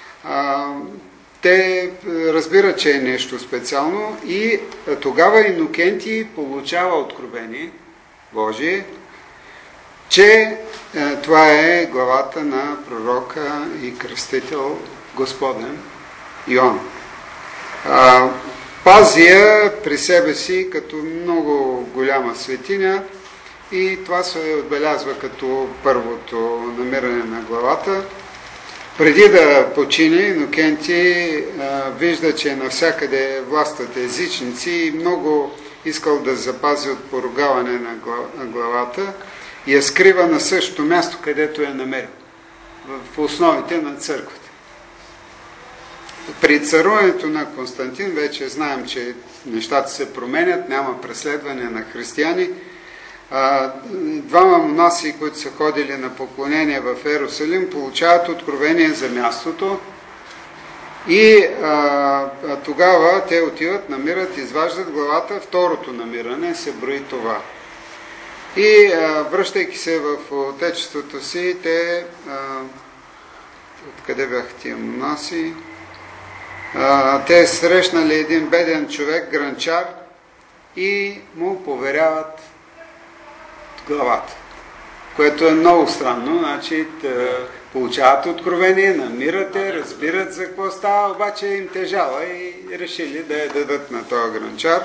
те разбират, че е нещо специално и тогава Инокентий получава откровение Божие, че това е главата на пророка и кръстител Господен Йоан. Пази я при себе си като много голяма светиня и това се отбелязва като първото намиране на главата. Преди да почине, Инокентий вижда, че навсякъде властват езичници и много искал да запази от поругаване на главата и я скрива на същото място, където я намерил, в основите на църквата. При царуването на Константин вече знаем, че нещата се променят, няма преследване на християни. Двама монаси, които са ходили на поклонение в Иерусалим, получават откровение за мястото и тогава те отиват, намират, изваждат главата, второто намиране се брои това. И връщайки се в отечеството си, те, откъде бяха тия монаси, те срещнали един беден човек, гранчар, и му поверяват главата, което е много странно. Значи, получават откровение, намират я, разбират за какво става, обаче им тежала и решили да я дадат на този гранчар,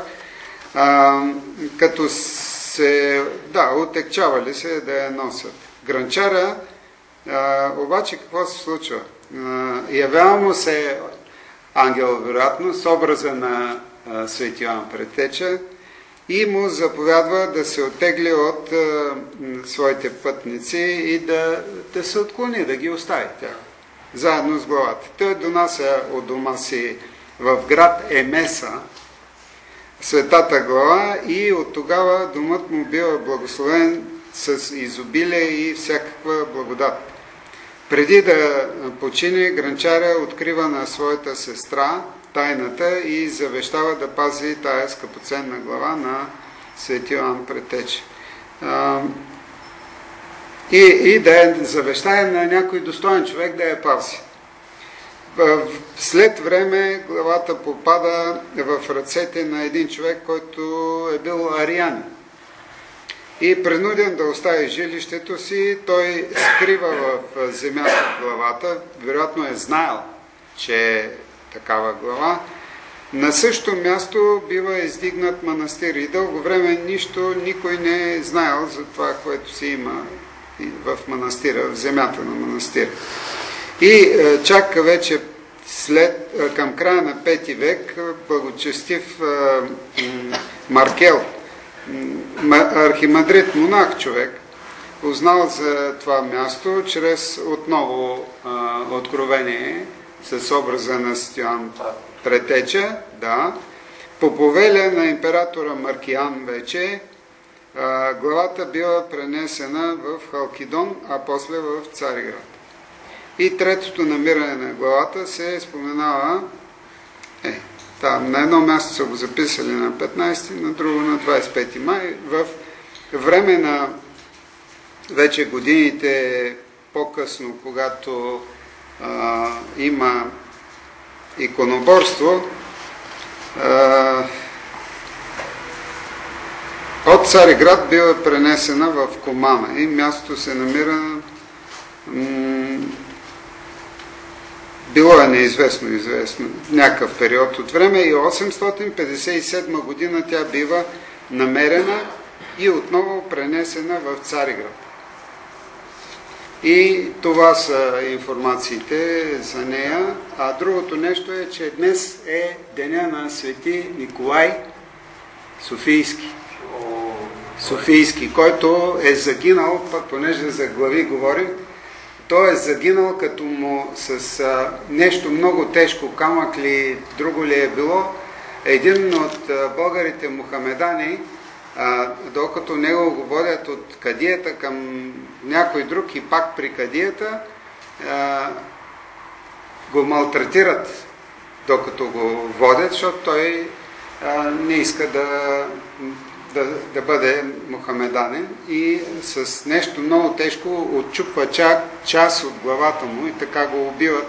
като се, отекчавали се да я носят. Гранчара, обаче какво се случва? Явява му се ангел, вероятно, с образа на Свети Йоан Предтеча и му заповядва да се оттегли от своите пътници и да се отклони, да ги остави тях, заедно с главата. Той донася от дома си в град Емеса светата глава и от тогава домът му бива благословен с изобилие и всякаква благодат. Преди да почине, гранчаря открива на своята сестра тайната и завещава да пази тая скъпоценна глава на Свети Йоан Предтеча. И да я завещае на някой достоен човек да я пази. След време главата попада в ръцете на един човек, който е бил арианин. И принуден да остави жилището си, той скрива в земята главата, вероятно е знаел, че е такава глава. На същото място бива издигнат манастир и дълго време никой не е знаел за това, което си има в манастира, в земята на манастира. И чак вече към края на 5 век благочестив Маркел, архимандрит монах човек, узнал за това място чрез отново откровение с образа на Свети Йоан Предтеча, по повеля на императора Маркиан вече, главата била пренесена в Халкидон, а после в Цариград. И третото намиране на главата се споменава, на едно място са го записали на 15, на друго на 25 май, в време на вече годините по-късно, когато има иконоборство, от Цариград бива пренесена в Кумана и мястото се намира, било е неизвестно, някакъв период от време, и 857 година тя бива намерена и отново пренесена в Цариград. И това са информациите за нея. А другото нещо е, че днес е деня на Свети Николай Софийски, който е загинал, понеже за глави говорим, той е загинал като му с нещо много тежко, камък ли, друго ли е било. Един от българите мухамедани, докато него го водят от кадията към някой друг и пак при кадията, го малтретират, докато го водят, защото той не иска да бъде мухамеданин, и с нещо много тежко отчупва част от главата му и така го убиват.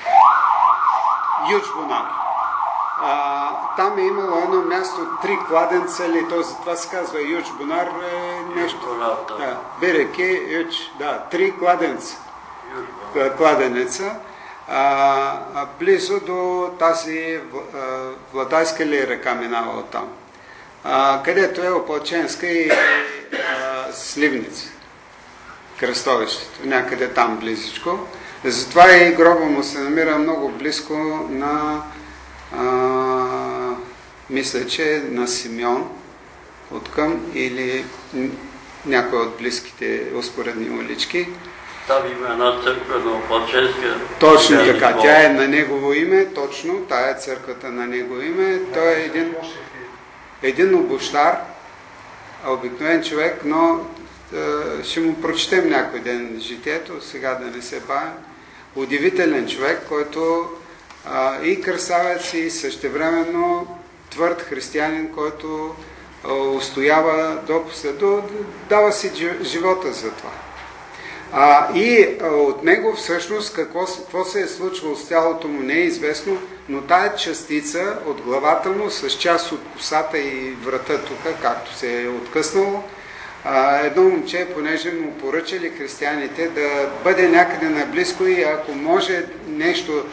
Ючбунар. Там е имало едно място, 3 кладенца, или това се казва Ючбунар, нещо. Береке, Юч, 3 кладенца. Кладенеца. Близо до тази Владайска ли река минава оттам, където е Опалченска и Сливница, кръстовището, някъде там близичко. Затова и гроба му се намира много близко на, мисля, че на Симеон откъм, или някой от близките успоредни улички. Там има една църква на Опалченска. Точно така, тя е на негово име, точно, тая е църквата на негово име. Той е един обущар, обикновен човек, но ще му прочетем някой ден житието, сега да не се бавим. Удивителен човек, който и красавец, и същевременно твърд християнин, който устоява до последно, дава си живота за това. И от него всъщност какво се е случвало с тялото му не е известно, но тая частица от главата му с част от косата и врата тук, както се е откъснало, едно момче, понеже му поръчали християните да бъде някъде наблизко и ако може нещо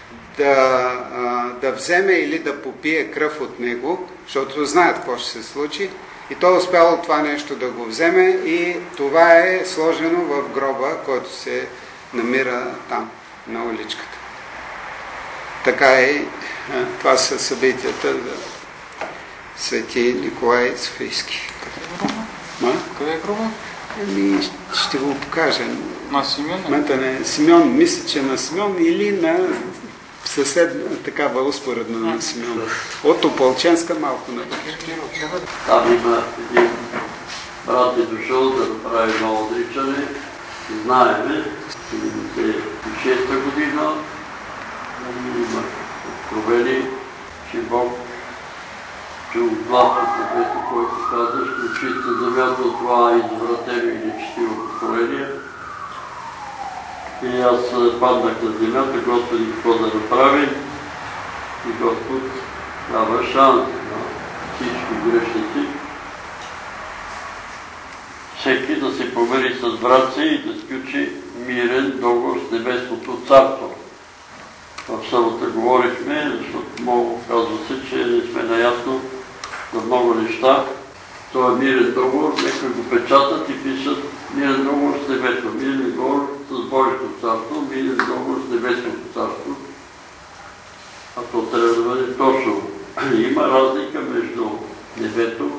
да вземе или да попие кръв от него, защото знаят какво ще се случи, и той успяло това нещо да го вземе и това е сложено в гроба, който се намира там, на уличката. Така е, това са събитията за Свети Николай Софийски. Къде е гроба? Ще го покажа. На Симеон? На Симеон, мисля, че на Симеон или на съседна, такава успоредна на Симеон. От Опалченска малко напред. Там има един брат е дошъл да направи ново отричане. Знаеме, 76-та година има откровени, че Бог чул гласа на Бето, който каза, ще чиста земята от това извратено и нечестиво поколение. И аз паднах на земята, Господи, какво да направим? И Господ дава шанс на всички грешници. Всеки да се помири с брат си и да сключи мирен договор с Небесното царство. В събота говорихме, защото много казва се, че не сме наясно за много неща. Това е мирен договор, некои го печатат и пишат мирен договор с небето, мирен договор с Божието царство, мирен договор с Небесното царство. А то трябва да бъде точно. Има разлика между небето,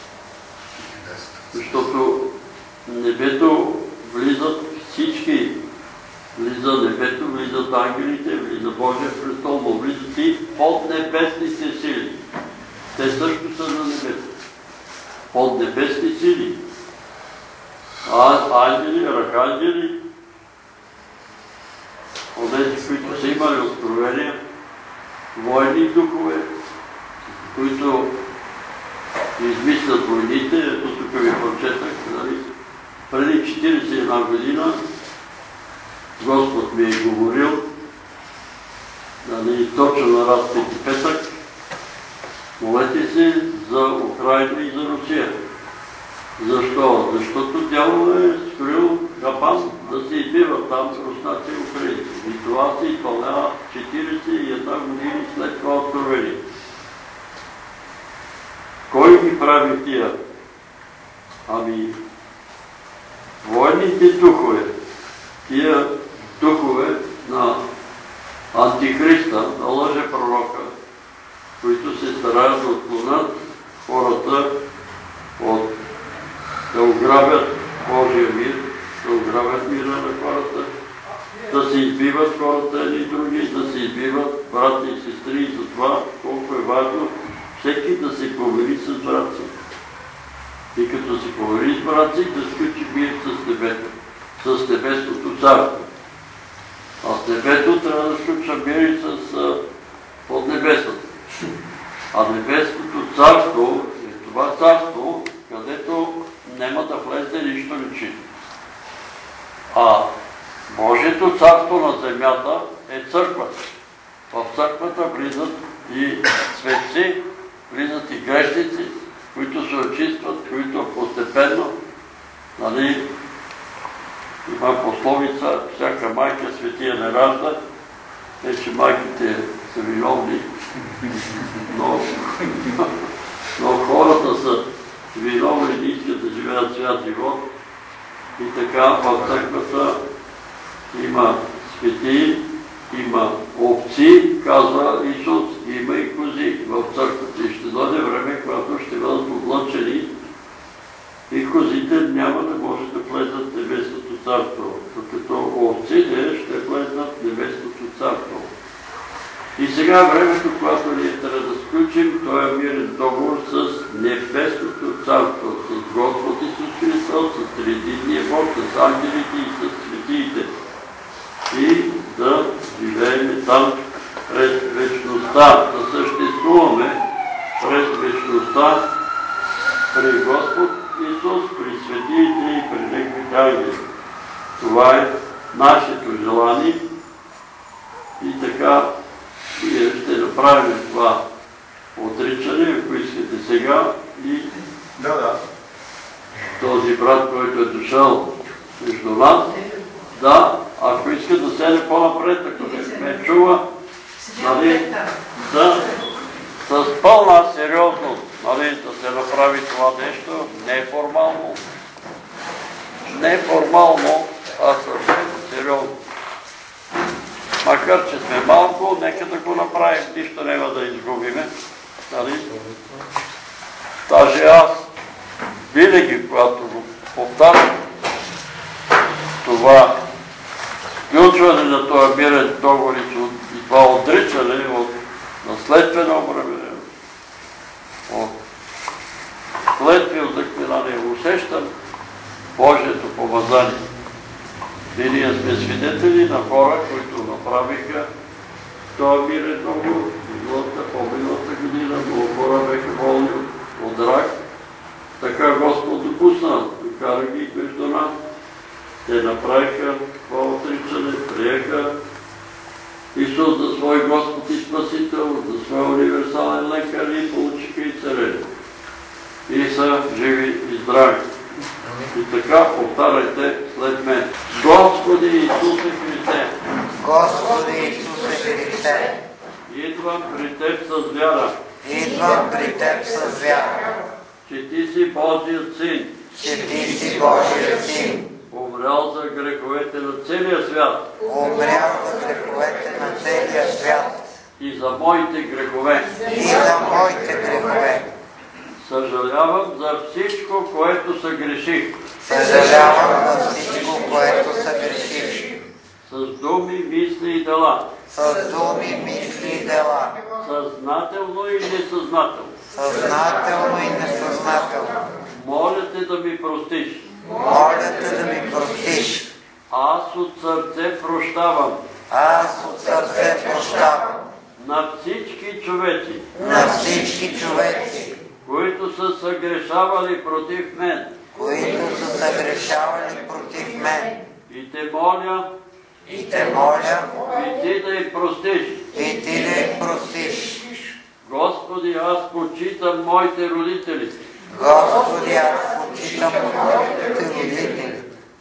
защото небето влизат всички. Влиза небето, влизат ангелите, влиза Божия престол, но влизат и под небесните сили. Те също са на небето. Под небесни сили. Ангели, архангели, онези, които са имали откровения, войни духове, които измислят войните, ето тук ви прочетах, нали? Преди 41 година Господ ми е говорил, нали, точно на Разпети петък, молете се за Украйна и за Русия. Защо? Защото дявол е строил капан да се избиват там руснаци и украинци. И това се изпълнява 41 години след това откровение. Кой ги прави тия? Ами, военните духове, тия духове на Антихриста, на лъжепророка, които се стараят да отклонят хората от да ограбят Божия мир, да ограбят мира на хората, да се избиват хората едни и други, да се избиват брати и сестри, и за това колко е важно всеки да се помири с брат си. И като се помири с брат си, да сключи мир с небето, с небесното царство. А с небето трябва да сключа мир и с поднебесното. А небесното царство е това царство, където няма да влезе нищо личи. А Божието царство на земята е църквата. В църквата влизат и светци, влизат и грешници, които се очистват, които постепенно, нали, има пословица, всяка майка светия не ражда, не че майките са виновни, но хората са виновни, не искат да живеят свят живот. И така в църквата има светии, има овци, казва Исус, има и кози в църквата. И ще дойде време, когато ще бъдат облъчени и козите няма да може да влезат в небесното царство, докато овците ще влезнат в небесното царство. И сега времето, когато ние трябва да сключим, той е мирен договор с небесното царство, с Господ Исус Христос, с триединния Бог, с ангелите и с светиите. И да живеем там през вечността, да съществуваме през вечността архангели. Това е нашето желание и така ние ще направим това отричане, ако искате сега и този брат, който е дошъл между нас, да, ако иска да седне по-напред, ако не ме чува, нали, да, с пълна сериозност, нали, да се направи това нещо, неформално, а съвсем сериозно. Макар че сме малко, нека да го направим, нищо няма да изгубиме. Нали? Даже аз винаги, когато го повтарям, това включване на този мирен договор и това отричане от наследствено време, от клетви, от заклинание, усещам Божието помазание. И ние сме свидетели на хора, които направиха този мирен договор. По-миналата година много хора бяха болни от рак. Така Господ допусна, докара ги между нас. Те направиха това отричане, приеха Исус за свой Господ и Спасител, за свой универсален лекар и получиха и царели. И са живи и здрави. И така повтаряйте след мен. Господи Исусе Христе, Господи Исусе Христе, идвам при Теб с вяра, идвам при Теб с вяра, че Ти си Божият Син, че Ти си Божият Син, умрял за греховете на целия свят умрял за греховете на целия свят и за моите грехове. и за моите грехове. Съжалявам за всичко, което съгреших. Съжалявам за всичко, което съгреших. С думи, мисли и дела. С думи, мисли и дела. Съзнателно и несъзнателно. Съзнателно и несъзнателно. Моля Те да ми простиш. Моля Те да ми простиш. Аз от сърце прощавам Аз от сърце прощавам на всички човеци, на всички човеци, които са съгрешавали против мен. които са съгрешавали против мен. И Те моля, И Те моля, и Ти да им простиш. и Ти да им простиш. Господи, аз почитам моите родители Господи, аз почитам моите родители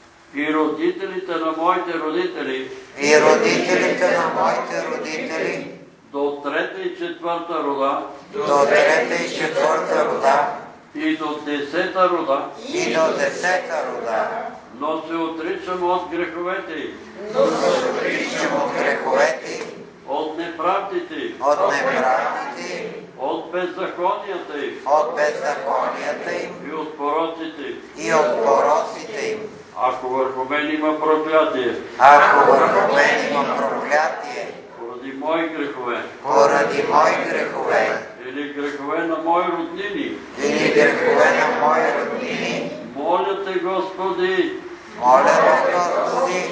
и родителите на моите родители и родителите на моите родители до трета и четвърта рода до трета и четвърта рода и до 10-та рода, и до 10-та рода. но се отричам от греховете им, Но се отричам от греховете им, от неправдите им, от неправдите им, от беззаконията им от беззаконията им и от пороците им. и от пороците им. Ако върху мен има проклятие, Ако върху мен има проклятие, поради мои грехове, поради мои грехове, или грехове на мои роднини, или грехове на мои роднини, моля Те, Господи, моля Те, Господи,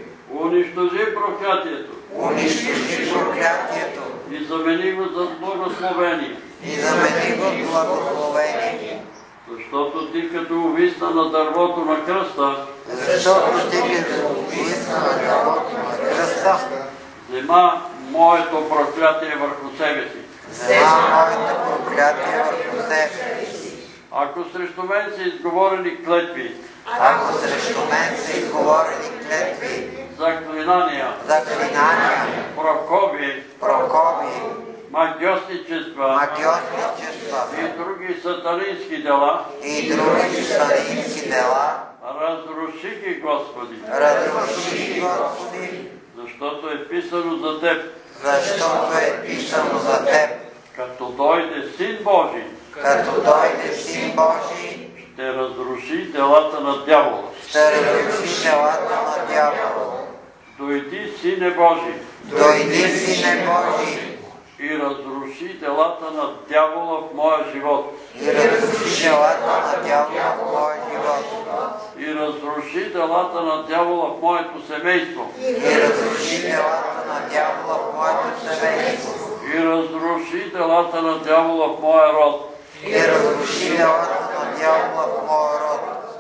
унищожи проклятието унищожи проклятието и замени го с благословение, и замени го с благословение. защото Ти като увисна на дървото на кръста, Защото Ти като увисна на дървото на кръста, взема моето проклятие върху себе си. взема моите проклятия върху себе си. Ако срещу мен са изговорени клетви, Ако срещу мен са изговорени клетви, заклинания, заклинания, прокоби, прокоби, магиосничества магиосничества и други сатанински дела, и други сатанински дела, разруши ги, Господи, разруши ги, Господи, защото е писано за Теб, защото е писано за Теб. като дойде Син Божий, Като дойде Син Божий, ще разруши делата на дявола. ще разруши делата на дявола. Дойди, Сине Божий, Дойди, Сине Божий, и разруши делата на дявола в моя живот. и разруши делата на дявола в моя живот. И разруши делата на дявола в моето семейство. И разруши делата на дявола в моето семейство. И разруши делата на дявола в моя род. И разруши делата на дявола в моя род.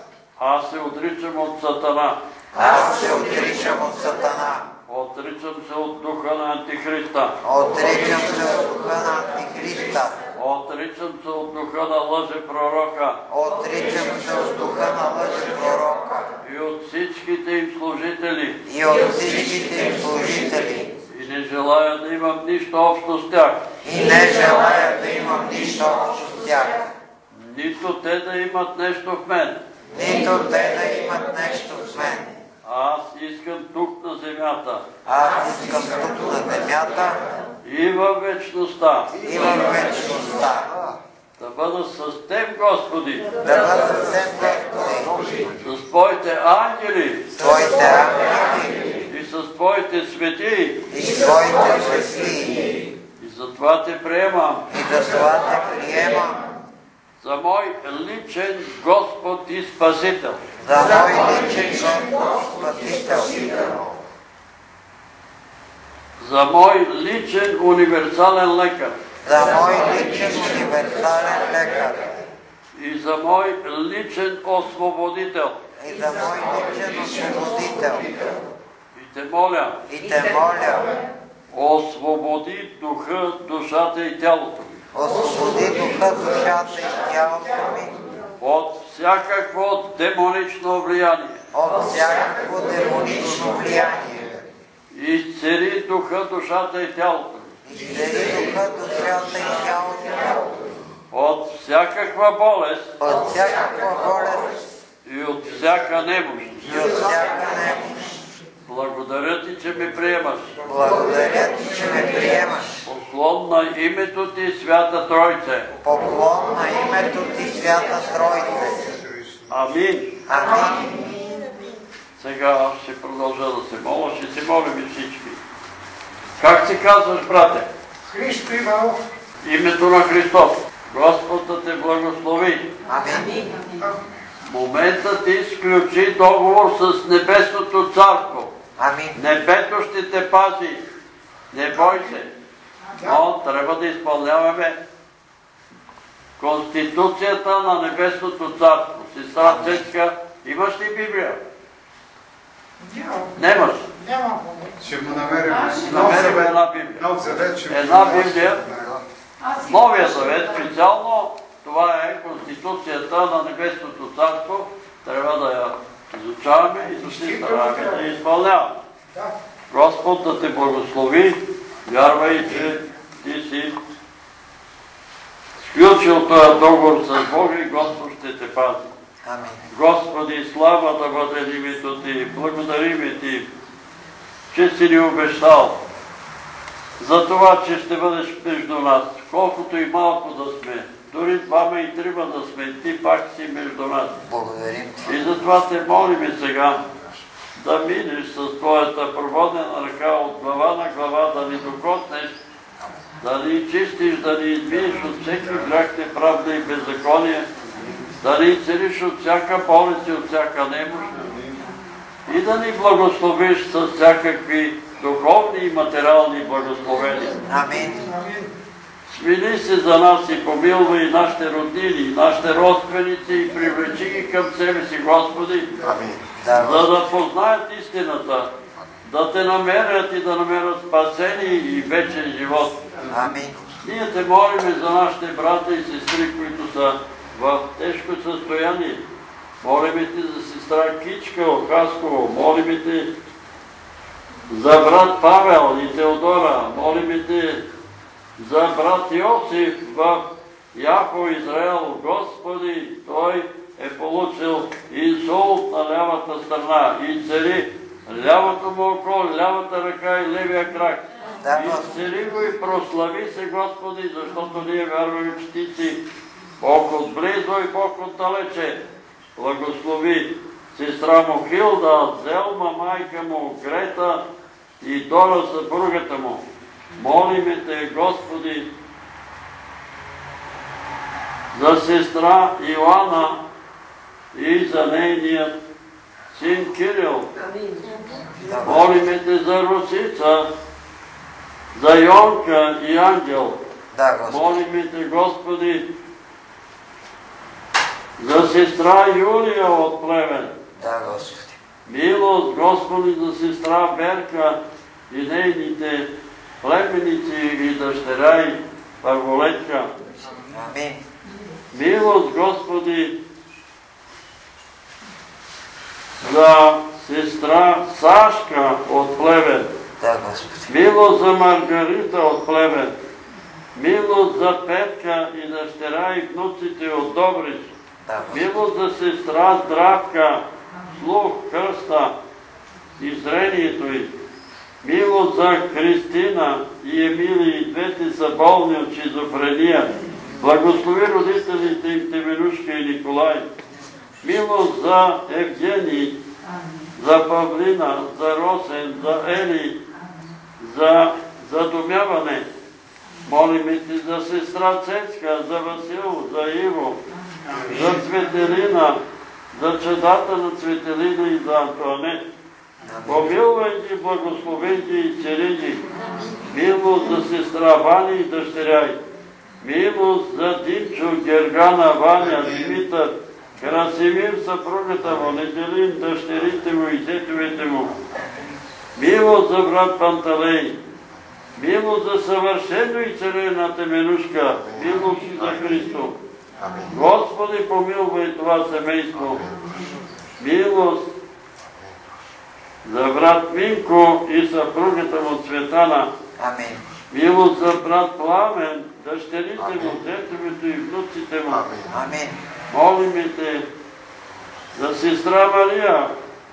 Аз се отричам от Сатана. Аз се отричам от Сатана. Отричам се от духа на Антихриста. Отричам се от духа на Антихриста. Отричам се от духа на лъжепророка. Отричам се от духа на лъжепророка. И от всичките им служители. И от всичките им служители. И не желая да имам нищо общо с тях. И не желая да имам нищо общо с тях. Нито те да имат нещо в мен. Нито те да имат нещо в мен. Аз искам тук на земята. Аз искам тук на земята И във вечността. и във вечността. Да бъда с Теб, Господи. Да бъда съвсем Господи. С Твоите ангели. С Твоите ангели И с Твоите свети. и с Твоите светли. И затова Те приемам. И за това те приемам За мой личен Господ и Спасител. за мой личен Господ Спасител. За мой личен универсален лекар. За мой личен универсален лекар. И за мой личен освободител. И за мой личен освободител. И Те моля, И те моля, освободи духа, душата и тялото ми освободи духа, душата и тялото ми от всякакво демонично влияние. от всякакво демонично влияние. Изцели духа, душата и тялото ми Изцели духа, душата и тялото ми от всякаква болест от всякаква болест и от всяка немощ. и от всяка немощ. Благодаря Ти, че ме приемаш. Благодаря ти, че ме приемаш. Поклон на името Ти, Свята Тройце. Поклон на името ти, Свята Тройце. Амин. Амин. Сега аз ще продължа да се моля, ще се молим и всички. Как се казваш, брате? Христо Иванов. Името на Христос. Господ да те благослови. Амин. В момента ти сключи договор с Небесното Царство. Амин. Небето ще те пази. Не бой се. Но трябва да изпълняваме Конституцията на Небесното Царство. Сестра Цецка, имаш ли Библия? Нямаш. Ще му намерим. Намерим една Библия. Нов завет. ще му Една намерим. Библия. Новия завет, специално, това е Конституцията на Небесното Царство. Трябва да я изучаваме и да се стараме да я изпълняваме. Господ да те благослови, вярвай, че ти си сключил този договор с Бога и Господ ще те пази. Амин. Господи, слава да бъде името Ти, благодарим Ти, че си ни обещал за това, че ще бъдеш между нас, колкото и малко да сме, дори двама и трима да сме, Ти пак си между нас. Благодарим ти. И затова те молим сега да минеш с Твоята проводена ръка от глава на глава, да ни докоснеш, да ни чистиш, да ни измиеш от всеки грях, неправда и беззаконие, да ни изцелиш от всяка болест и от всяка немощ и да ни благословиш с всякакви духовни и материални благословения. Амин. Смили се за нас и помилвай нашите роднини, нашите родственици и привлечи ги към себе си, Господи, за да познаят истината, да те намерят и да намерят спасение и вечен живот. Амин. Ние те молиме за нашите брата и сестри, които са в тежко състояние. Молиме те за сестра Кичка от Хасково, молиме те за брат Павел и Теодора, молиме те за брат Йосиф в Яфо, Израел. Господи, той е получил инсулт на лявата страна и цели лявото му око, лявата ръка и левия крак. Изцели го и прослави се, Господи, защото ние вярваме, че Ти си Бог отблизо и Бог отдалече. Благослови сестра му Хилда, Зелма, майка му, Грета и Дора, съпругата му. Молиме Те, Господи, за сестра Иоанна и за нейният син Кирил. Молиме Те за Русица, за Йонка и Ангел. Молиме Те, Господи, За сестра Юлия от Плевен. Да, Господи. Милост, Господи, за сестра Берка и нейните племеници и дъщеря и Първолетка. Амин. Милост, Господи, за сестра Сашка от Плевен. Да, Господи. Милост за Маргарита от Плевен. Милост за Петка и дъщеря и внуците от Добрич. Да, Господи. Милост за сестра Здравка, слух, кръста и зрението й. Милост за Христина и Емили, и двете са болни от шизофрения. Благослови родителите им Теменушка и Николай. Милост за Евгений, за Павлина, за Росен, за Ели, за задумяване. Молим Ти за сестра Цецка, за Васил, за Иво, за Цветелина, за чедата на Цветелина и за Антуанет. Помилвай ги, благослови ги и цели ги. Милост за сестра Ваня и дъщеря й. Милост за Димчо, Гергана, Ваня, Димитър, Красимир, съпругата му, Неделин, дъщерите му и зетовете му. Милост за брат Панталей. Милост за съвършено и царена Теменушка. Милост и за Христо. Господи, помилвай това семейство. Милост за брат Минко и съпругата му Цветана. Амин. Милост за брат Пламен, дъщерите му, зетовете и внуците му. Амин. Молим Те за сестра Мария,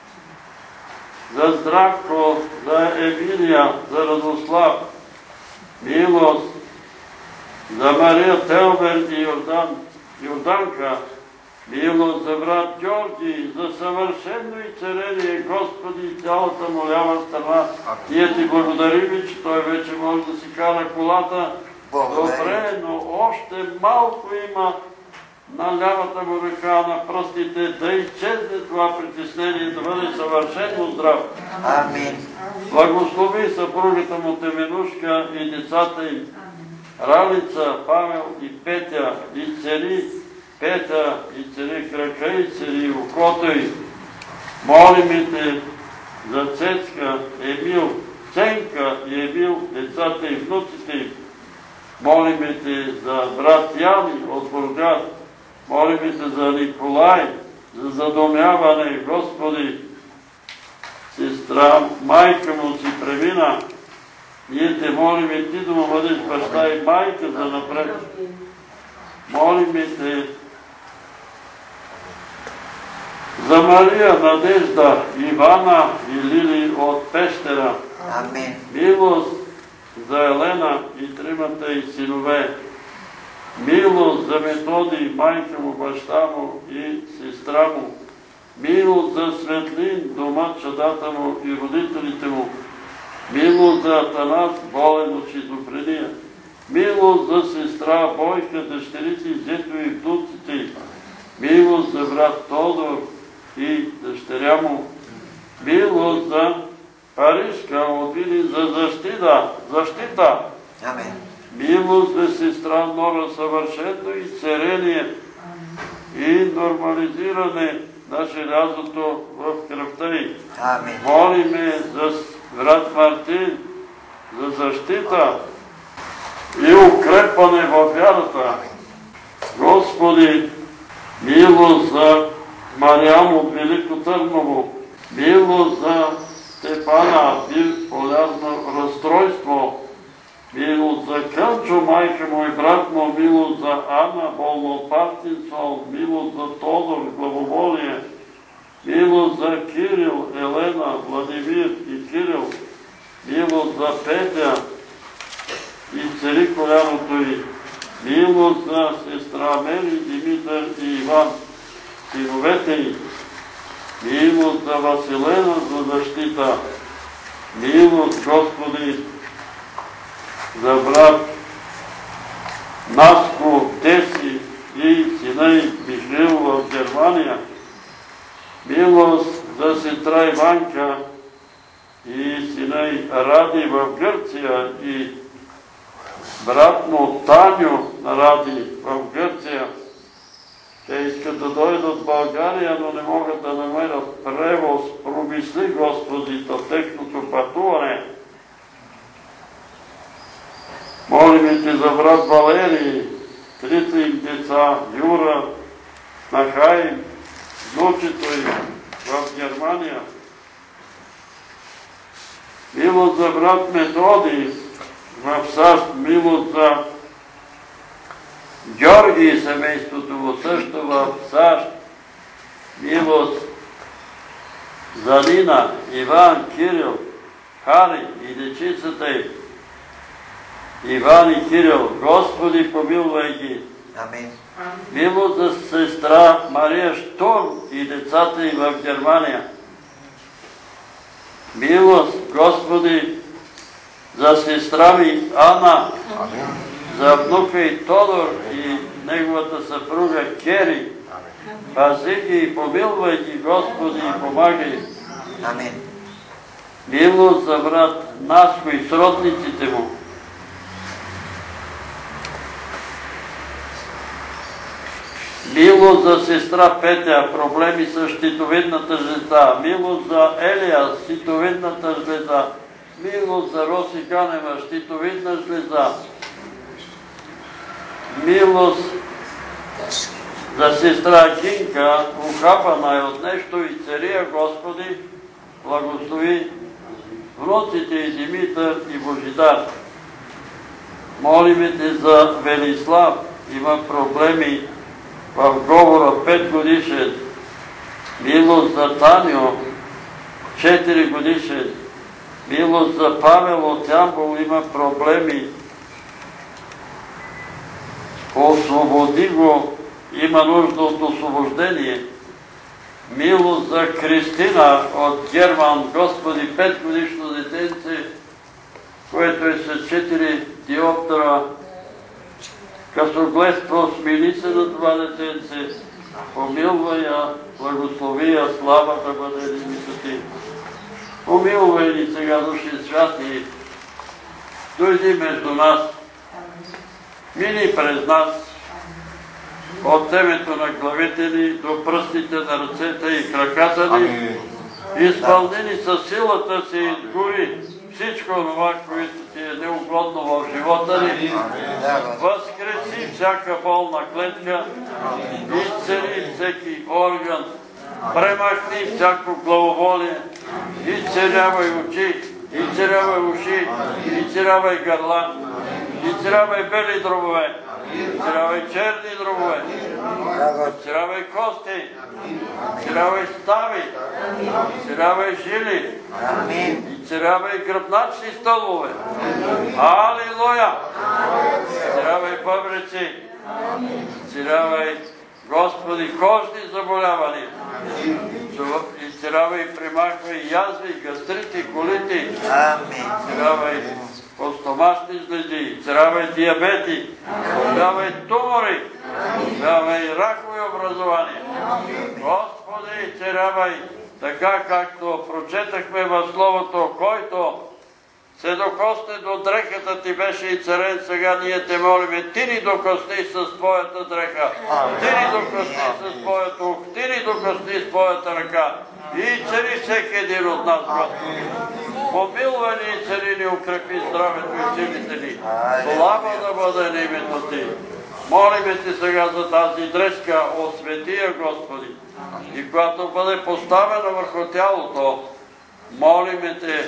за Здравко, за Емилия, за Радослав. Милост за Мария Телбер и Йорданка. Милост за брат Георги, за съвършено и царение, Господи, и цялата му лява страна. Ние Ти благодарим, че той вече може да си кара колата. Добре, но още малко има на лявата му ръка, на пръстите, да изчезне това притеснение, да бъде съвършено здрав. Амин. Благослови съпругата му Теменушка и децата им, Ралица, Павел и Петя, и цели Петя, и цели крака, и цели окото й. Молим Те за Цецка, Емил, Ценка и Емил, децата и внуците им. Молим Те за брат Яни от Бургас. Молим Те за Николай, за задумяване, Господи. Сестра, майка му си премина. Ние Те молим Ти да му бъдеш баща и майка за напред. Молим Те за Мария, Надежда, Ивана и Лили от Пещера. Амин. Милост за Елена и тримата й синове. Милост за Методи, майка му, баща му и сестра му. Милост за Светлин, дома, чадата му и родителите му. Милост за Атанас, болен от шизофрения. Милост за сестра Бойка, дъщерите и зето и внуците й. Милост за брат Тодор и дъщеря му. Милост за Парижка от Видин за защита. Амин. Милост за сестра Нора, съвършено изцеление и нормализиране на желязото в кръвта й. Амин. Молиме за брат Мартин, за защита и укрепване във вярата. Господи, милост за Мариам от Велико Търново, милост за Степана, биполярно разстройство, милост за Кънчо, майка му и брат му, милост за Ана, болно от Паркинсон, милост за Тодор, главоболие, милост за Кирил, Елена, Владимир и Кирил, милост за Петя и цели коляното й, милост за сестра Мери, Димитър и Иван, синовете й, милост за Василена за защита, милост, Господи, за брат Наско, Теси и сина й Михаил в Германия, милост за сестра Иванка и сина й Ради в Гърция и брат му Таню Ради в Гърция, Те искат да дойдат в България, но не могат да намерят превоз. Промисли, Господи, за техното пътуване. Молим Те за брат Валерий, трите им деца, Юра, Нахаим, внучето им в Германия. Милост за брат Методи в САЩ, милост за Георги и семейството му също в САЩ, милост за Нина, Иван, Кирил, Хари и дечицата им. Иван и Кирил, Господи, помилвай ги. Амин. Милост за сестра Мария Штурм и децата им в Германия. Милост, Господи, за сестра ми Ана, за внука и Тодор и неговата съпруга Кери. Пази ги и помилвай ги, Господи, и помагай. Амин. Милост за брат Наско и сродниците му. Милост за сестра Петя, проблеми с щитовидната жлеза. Милост за Елия, щитовидната жлеза. Милост за Роси Ганева, щитовидна жлеза. Милост за сестра Гинка, ухапана е от нещо и цария, Господи, благослови внуците и Димитър и Божидар. Молиме Те за Велислав, има проблеми в говора 5 годишен. Милост за Танио, 4 годишен. Милост за Павел от Ямбол, има проблеми. Освободи го, има нужда от освобождение. Милост за Кристина от Герман, Господи, 5 годишно детенце, което е с 4 диоптера. Късогледство, смили се на това детенце, помилвай я, благослови я, слава да бъде името Ти. Помилвай ни сега, души святи, дойди между нас, мини през нас, от темето на главите ни до пръстите на ръцете и краката ни, изпълни ни със силата си, изгори всичко това, което Ти е неугодно в живота ни. Възкреси всяка болна клетка, изцели всеки орган, премахни всяко главоболие, изцелявай очи, изцелявай уши, изцелявай гърла, изцелявай бели дробове, изцелявай черни дробове, изцелявай кости, изцелявай стави, изцелявай жили, изцелявай гръбначни стълбове. Алилуя! Изцелявай бъбреци, изцелявай, Господи, кожни заболявания. Изцелявай, примахвай язви, гастрити, колити. Изцелявай постомашни жлези, изцелявай диабети, изцелявай тумори, изцелявай ракови образования. Господи, изцелявай, така както прочетахме в Словото, който се докосне до дрехата Ти беше и царен, сега ние Те молиме, Ти ни докосни с Твоята дреха, Ти ни докосни с Твоята ух, Ти ни докосни с Твоята ръка и цари всеки един от нас, Господи. Помилвай ни и цари ни, укрепи здравето и силите ни. Слава да бъде на името Ти. Молиме Те сега за тази дрежка, освети я, Господи. И когато бъде поставена върху тялото, молиме Те,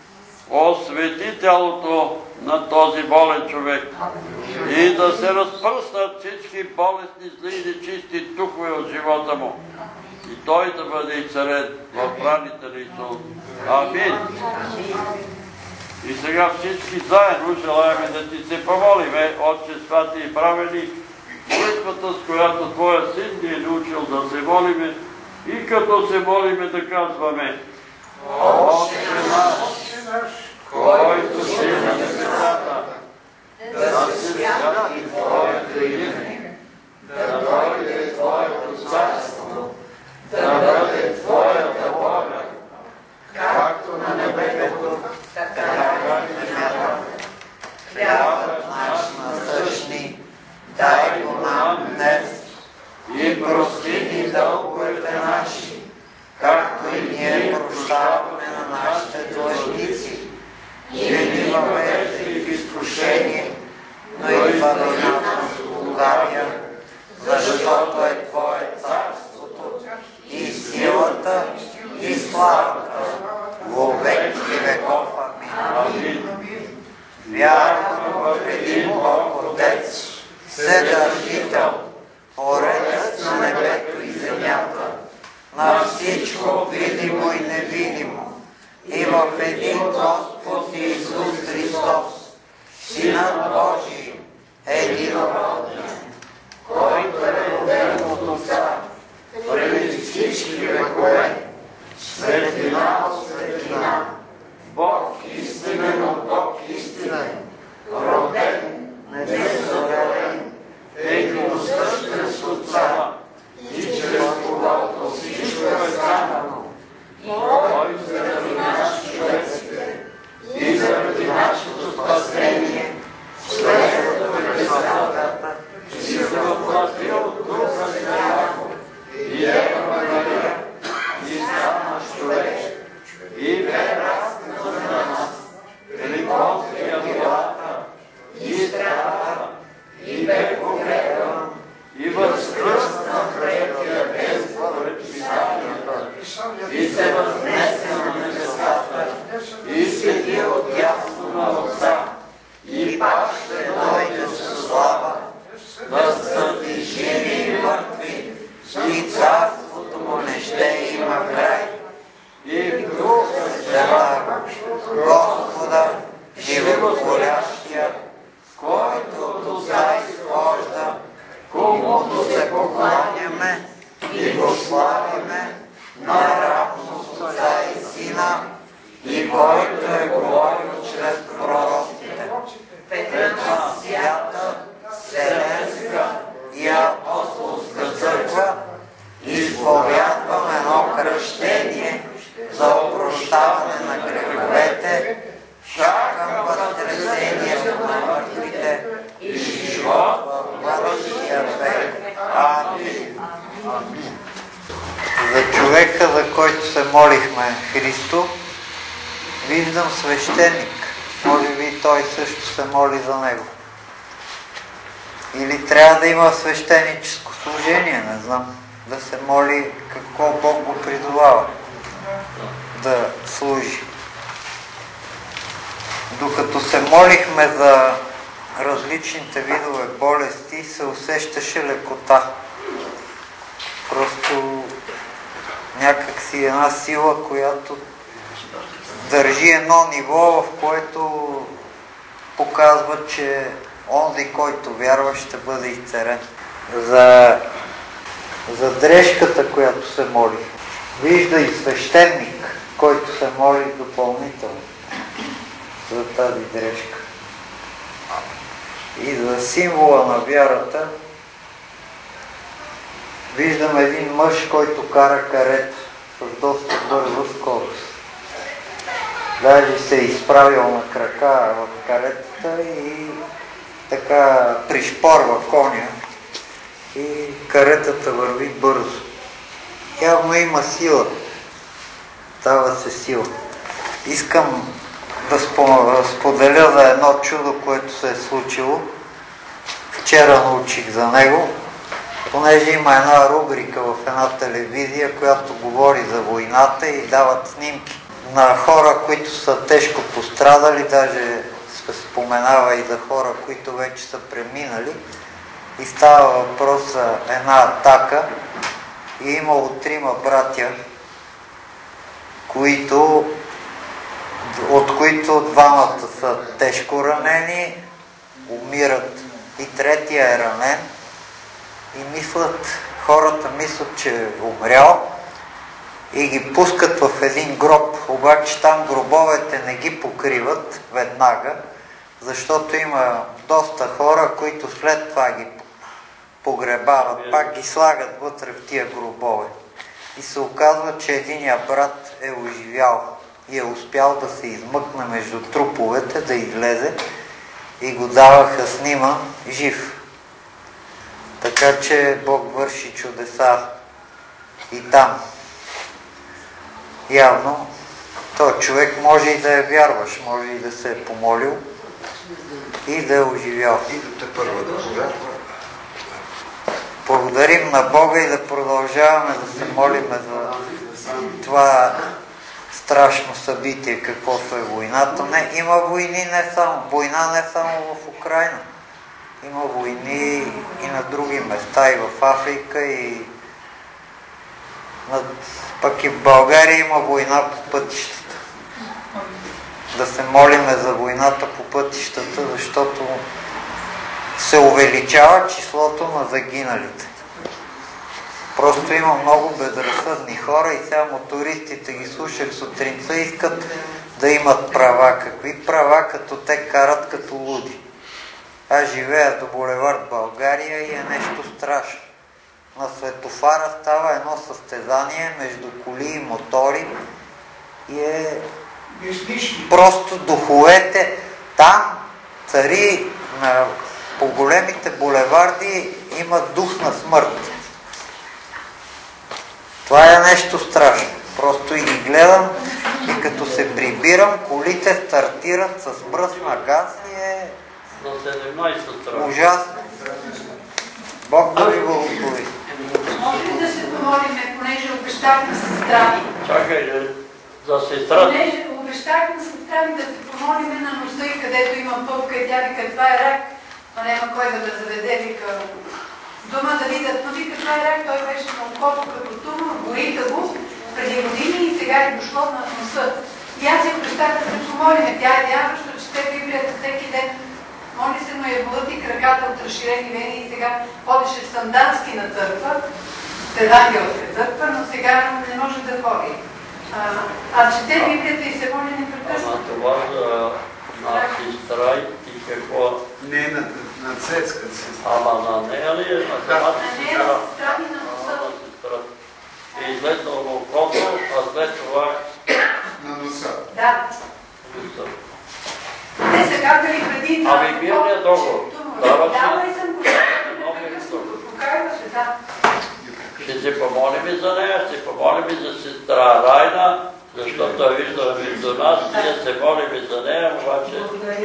освети тялото на този болен човек и да се разпръснат всички болестни, зли и нечисти духове от живота му. И той да бъде и царен в раните на Исус. Амин. И сега всички заедно желаем да Ти се помолиме, Отче святи и праведник, молитвата, с която Твоя Син ни е научил да се молиме, и като се молиме да казваме: Отче наш, който си на небесата, да се святи Твоето име, да дойде Твоето царство, да бъде Твоята воля, както на небето, така и на земята. Хлябът наш насъщни, дай го нам днес и прощаваме на нашите длъжници и не ни въвеждай в изкушение, но избави нас от лукавия, защото е Твое царството и силата и славата во веки веков. Амин. Вярвам в един Бог Отец, Вседържител, Творец на небето и земята, на всичко видимо и невидимо, и в един Господ Иисус Христос, Синът Божий, единороден, който е роден от Отца преди всички векове, светлина от светлина, Бог истинен от Бог истинен, роден, несътворен, единосъщен с Отца, и чрез когото всичко е станало, който заради нас човеците и заради нашето спасение, след пресъдата, си въплатил Духа Святого и Дева Мария, и стана човек, и бе разпнат за нас, при Понтия Пилата, и страда, и бе погребан, и възкръсна в третия ден според Писанията, и се възнесе на небесата, и седи отдясно на Отца, и пак ще дойде със слава, да съди живи и мъртви, и царството му не ще има край. И в Духа Святаго, Господа, животворящия, който от Отца изхожда, комуто се покланяме и го славиме наравно с Отца и Сина, и който е говорил чрез пророците. Една свята, вселенска и апостолска църква, изповядвам едно кръщение за опрощаване на греховете, чакам възкресението на мъртвите и живот в бъдещия век. Амин. За човека, за който се молихме, Христо, виждам свещеник. Може би той също се моли за него. Или трябва да има свещеническо служение, не знам. Да се моли какво Бог го призовава да служи. Докато се молихме за различните видове болести, се усещаше лекота. Просто някакси една сила, която държи едно ниво, в което показва, че онзи, който вярва, ще бъде изцелен. За дрежката, която се моли. Вижда и свещеник, който се моли допълнително за тази дрежка. И за символа на вярата виждам един мъж, който кара карета с доста бърза скорост. Даже се е изправил на крака в каретата и така пришпорва коня и каретата върви бързо. Явно има сила. Дава се сила. Искам да споделя за едно чудо, което се е случило. Вчера научих за него, понеже има една рубрика в една телевизия, която говори за войната и дават снимки на хора, които са тежко пострадали, даже се споменава и за хора, които вече са преминали. И става въпрос за една атака и имало 3 братя, от които 2 са тежко ранени, умират и 3-тия е ранен и хората мислят, че е умрял и ги пускат в един гроб, обаче там гробовете не ги покриват веднага, защото има доста хора, които след това ги погребават, пак ги слагат вътре в тия гробове. И се оказва, че единия брат е оживял и е успял да се измъкне между труповете, да излезе и го даваха снима жив. Така че Бог върши чудеса и там. явно този човек може и да е вярващ, може и да се е помолил и да е оживял. И да те първа да повярва. Благодарим на Бога и да продължаваме да се молиме за това страшно събитие, каквото е войната. Не, има войни война не само в Украйна. Има войни и на други места, и в Африка, и пък и в България има война по пътищата. Да се молиме за войната по пътищата, защото се увеличава числото на загиналите. Просто има много безразсъдни хора и сега мотористите ги слушах сутринта и искат да имат права. Какви права, като те карат като луди? Аз живея до булевард България и е нещо страшно. На светофара става едно състезание между коли и мотори и е просто духовете. Там цари по големите булеварди има дух на смърт. Това е нещо страшно. Просто и ги гледам и като се прибирам, колите стартират с бръсна газ и е ужасно. Бог да ви благослови. Може ли да се помолиме, понеже обещах на сестра ми? Чакай, за сестра. Понеже обещах на сестра ми да се помолиме на нощта и където има пъпка и тя вика, това е рак, но няма кой да ме заведе, вика, дома да видят, но вика, това е рак, той беше на окото като тума, гориха го преди години и сега е дошло на носа. И аз си обещах да се помолиме, тя е вярваща, чете Библията всеки ден. Моли се, но я болят и краката от разширени вени и сега ходеше в Сандански на църква, в Евангелска църква, но сега не може да ходи. Чете Библията и се моли непрекъснато. Това на сестра и какво? Не, на Цецка сестра. Ама на нея ли е? На самата сестра? На сестра ми на носа. И излезнал на окото, а след това... На носа. Да. Те са казали преди това... Ами мирният договор. Дава и съм го покайва се, да. Ще се помолим за нея, ще помолим за сестра Райна, защото е виждала между нас, ние се молим за нея, обаче...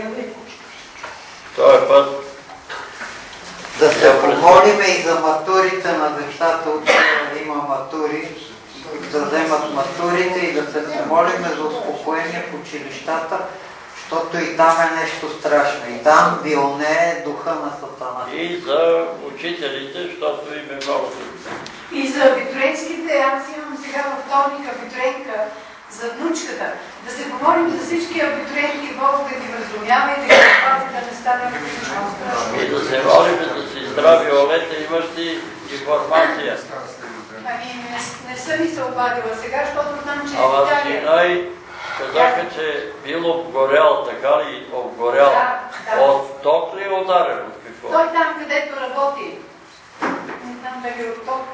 Този път... Да се помолиме и за матурите на децата, има матури, да вземат матурите и да се помолиме за успокоение в училищата, защото и там е нещо страшно. И там вилнее духа на Сатана. И за учителите, защото им е много трудно. И за абитуриентските, аз имам сега във вторник абитуриентка за внучката. Да се помолим за всички абитуриентки, Бог да ги вразумява и да ги запази, да не стане много страшно. И да се молим за сестра Виолета, имаш ли информация? Ами не съм ми се обадила сега, защото знам, че Ама сина казаха, че бил обгорял, така ли обгорял? Да. От ток ли е ударен? От какво? Той там, където работи. Не знам дали от ток.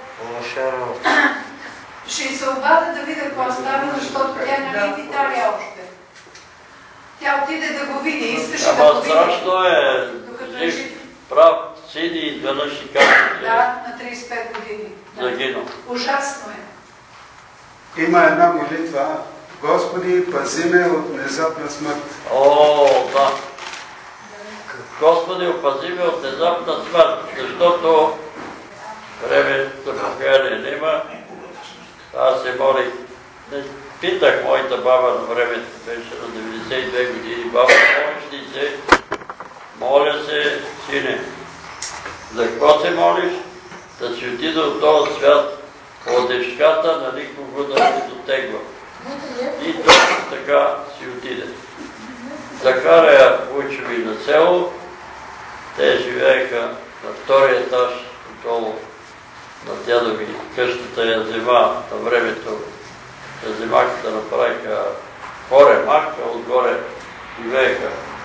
Ще се обада да видя какво става, защото тя не е в Италия още. Тя отиде да го види, искаше да го види. Ама страшно е, жив, прав, сиди и изведнъж и казва, че Да, на 35 години. загинал. Ужасно е. Има една молитва. Господи, пази ме от внезапна смърт. О, да. Господи, опази ме от внезапна смърт, защото време за покаяние нема. Аз се молих, питах моята баба на времето, беше на 92 години, баба, молиш ли се? Моля се, сине. За какво се молиш? Да си отида от този свят, от дъжката на никого да не дотегва. И точно така си отиде. Закара я учеби на село, те живееха на втория етаж, около на дядо ми, къщата я взема на времето, я вземахата направиха горе махка, отгоре живееха.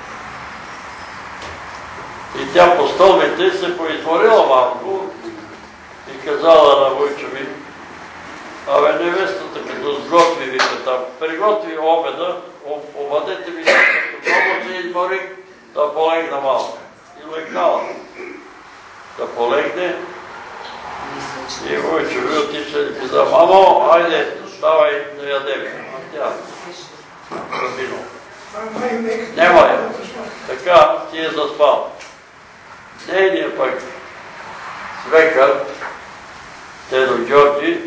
И тя по стълбите се поизморила малко и казала на войчо ми, абе невестата като сготви, вика там, приготви обеда, обадете ми, като много се изморих, да полегна малко. И легнала. Да полегне. И войчо ми отиша и каза, мамо, айде, ставай да ядем. А тя заминала. Нема я. Така ти е заспал. Нейният пък свекър, Тедо Георги,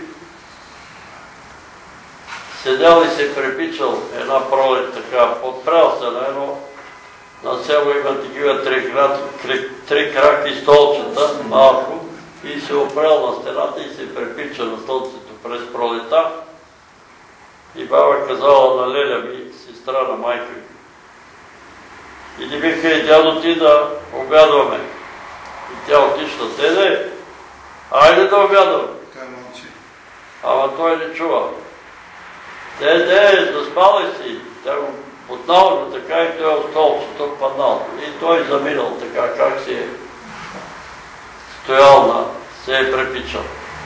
седял и се припичал една пролет така, подпрял се на едно. На село има такива три краки столчета, малко, и се опрял на стената и се припича на столчето през пролета. И баба казала на Леля ми, сестра на майка ми: иди, вика, и дядо ти да обядваме. И тя отишла: деде, айде да обядваме. Ама той не чува. Деде, заспала си. Тя го отнала така и той от столчето паднал. И той заминал така, как си е стоял, се е препичал.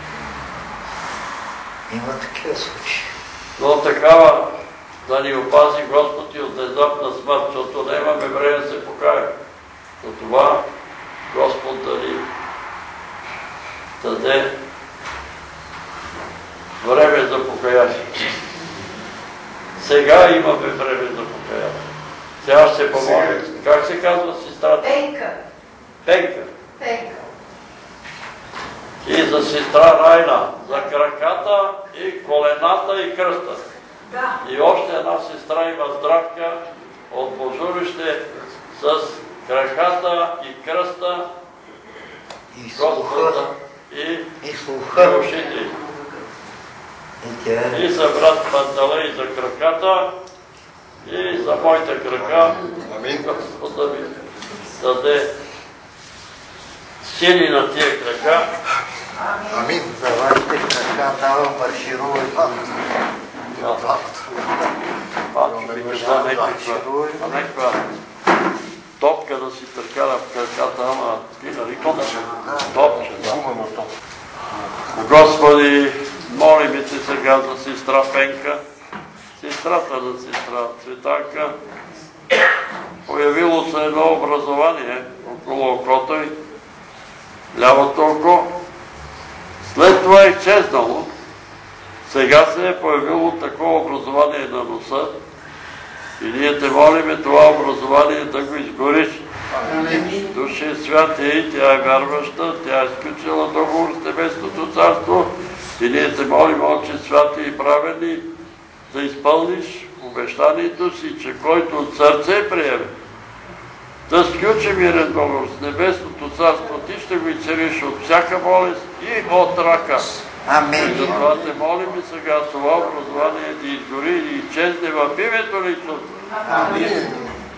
Има такива случаи. Но такава да ни опази Господ и от внезапна смърт, защото нямаме време да се покаем. За това Господ да ни даде време за покаяние. Сега имаме време за покаяние. Сега ще се помоля. Как се казва сестрата? Пенка. Пенка. Пенка. И за сестра Райна, за краката и колената и кръста. Да. И още една сестра има Здравка от Божурище с краката и кръста, и слуха, и ушите. И за брат Панталей за краката и за моите крака. Господ да ми даде сили на тия крака. Амин. За вашите крака давам марширувайте. Някаква топка да си търкара в краката, ама ти нарикам топче. Господи, молим те сега за сестра Пенка, сестрата на сестра Цветанка. Появило се едно образование около окото й, лявото око. След това е изчезнало. Сега се е появило такова образование на носа и ние те молиме това образование да го изгориш. Душе святи, тя е вярваща, тя е сключила договор с Небесното царство и ние те молим, Отче святи и праведни, да изпълниш обещанието си, че който от сърце приеме да сключи мирен договор с Небесното царство, ти ще го изцелиш от всяка болест и от рака. Амин. И затова те молим и сега това образование да изгори и изчезне в името на Исус. Амин.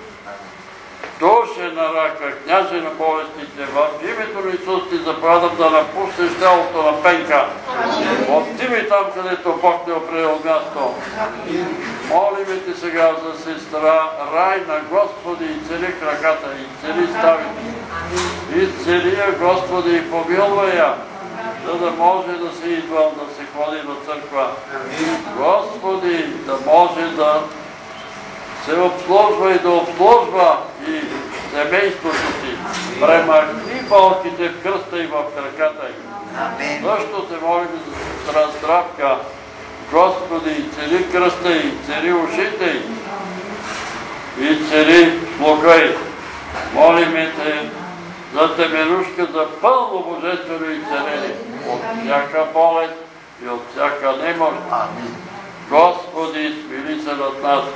Душе на рака, княже на болестите, в името на Исус ти заповядам да напуснеш тялото на Пенка. Отиви там, където Бог не определил място. Молиме ти сега за сестра Райна, Господи, изцели краката, изцели ставите. Изцели я, Господи, и помилвай я, за да може да се идва, да се ходи на църква. Господи, да може да се обслужва и да обслужва и семейството си. Премахни болките в кръста и в краката й. Също те молим за сестра Здравка. Господи, цели кръста й, цели ушите й и цели слуха й. Молиме те за Теменушка, за пълно божествено изцеление от всяка болест и от всяка немощ. Господи, смили се над нас.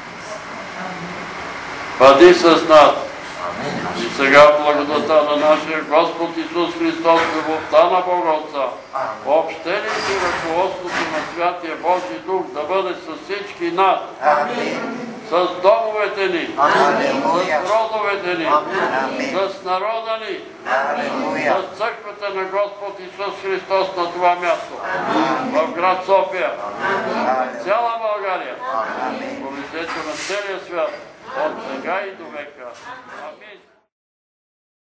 Бъди с нас. И сега благодата на нашия Господ Исус Христос, любовта на Бога Отца, общението и ръководството на Святия Божий Дух да бъде с всички нас, с домовете ни, с родовете ни, с народа ни, с църквата на Господ Исус Христос на това място, в град София, в цяла България, по лицето на целия свят, от сега и до века. Амин.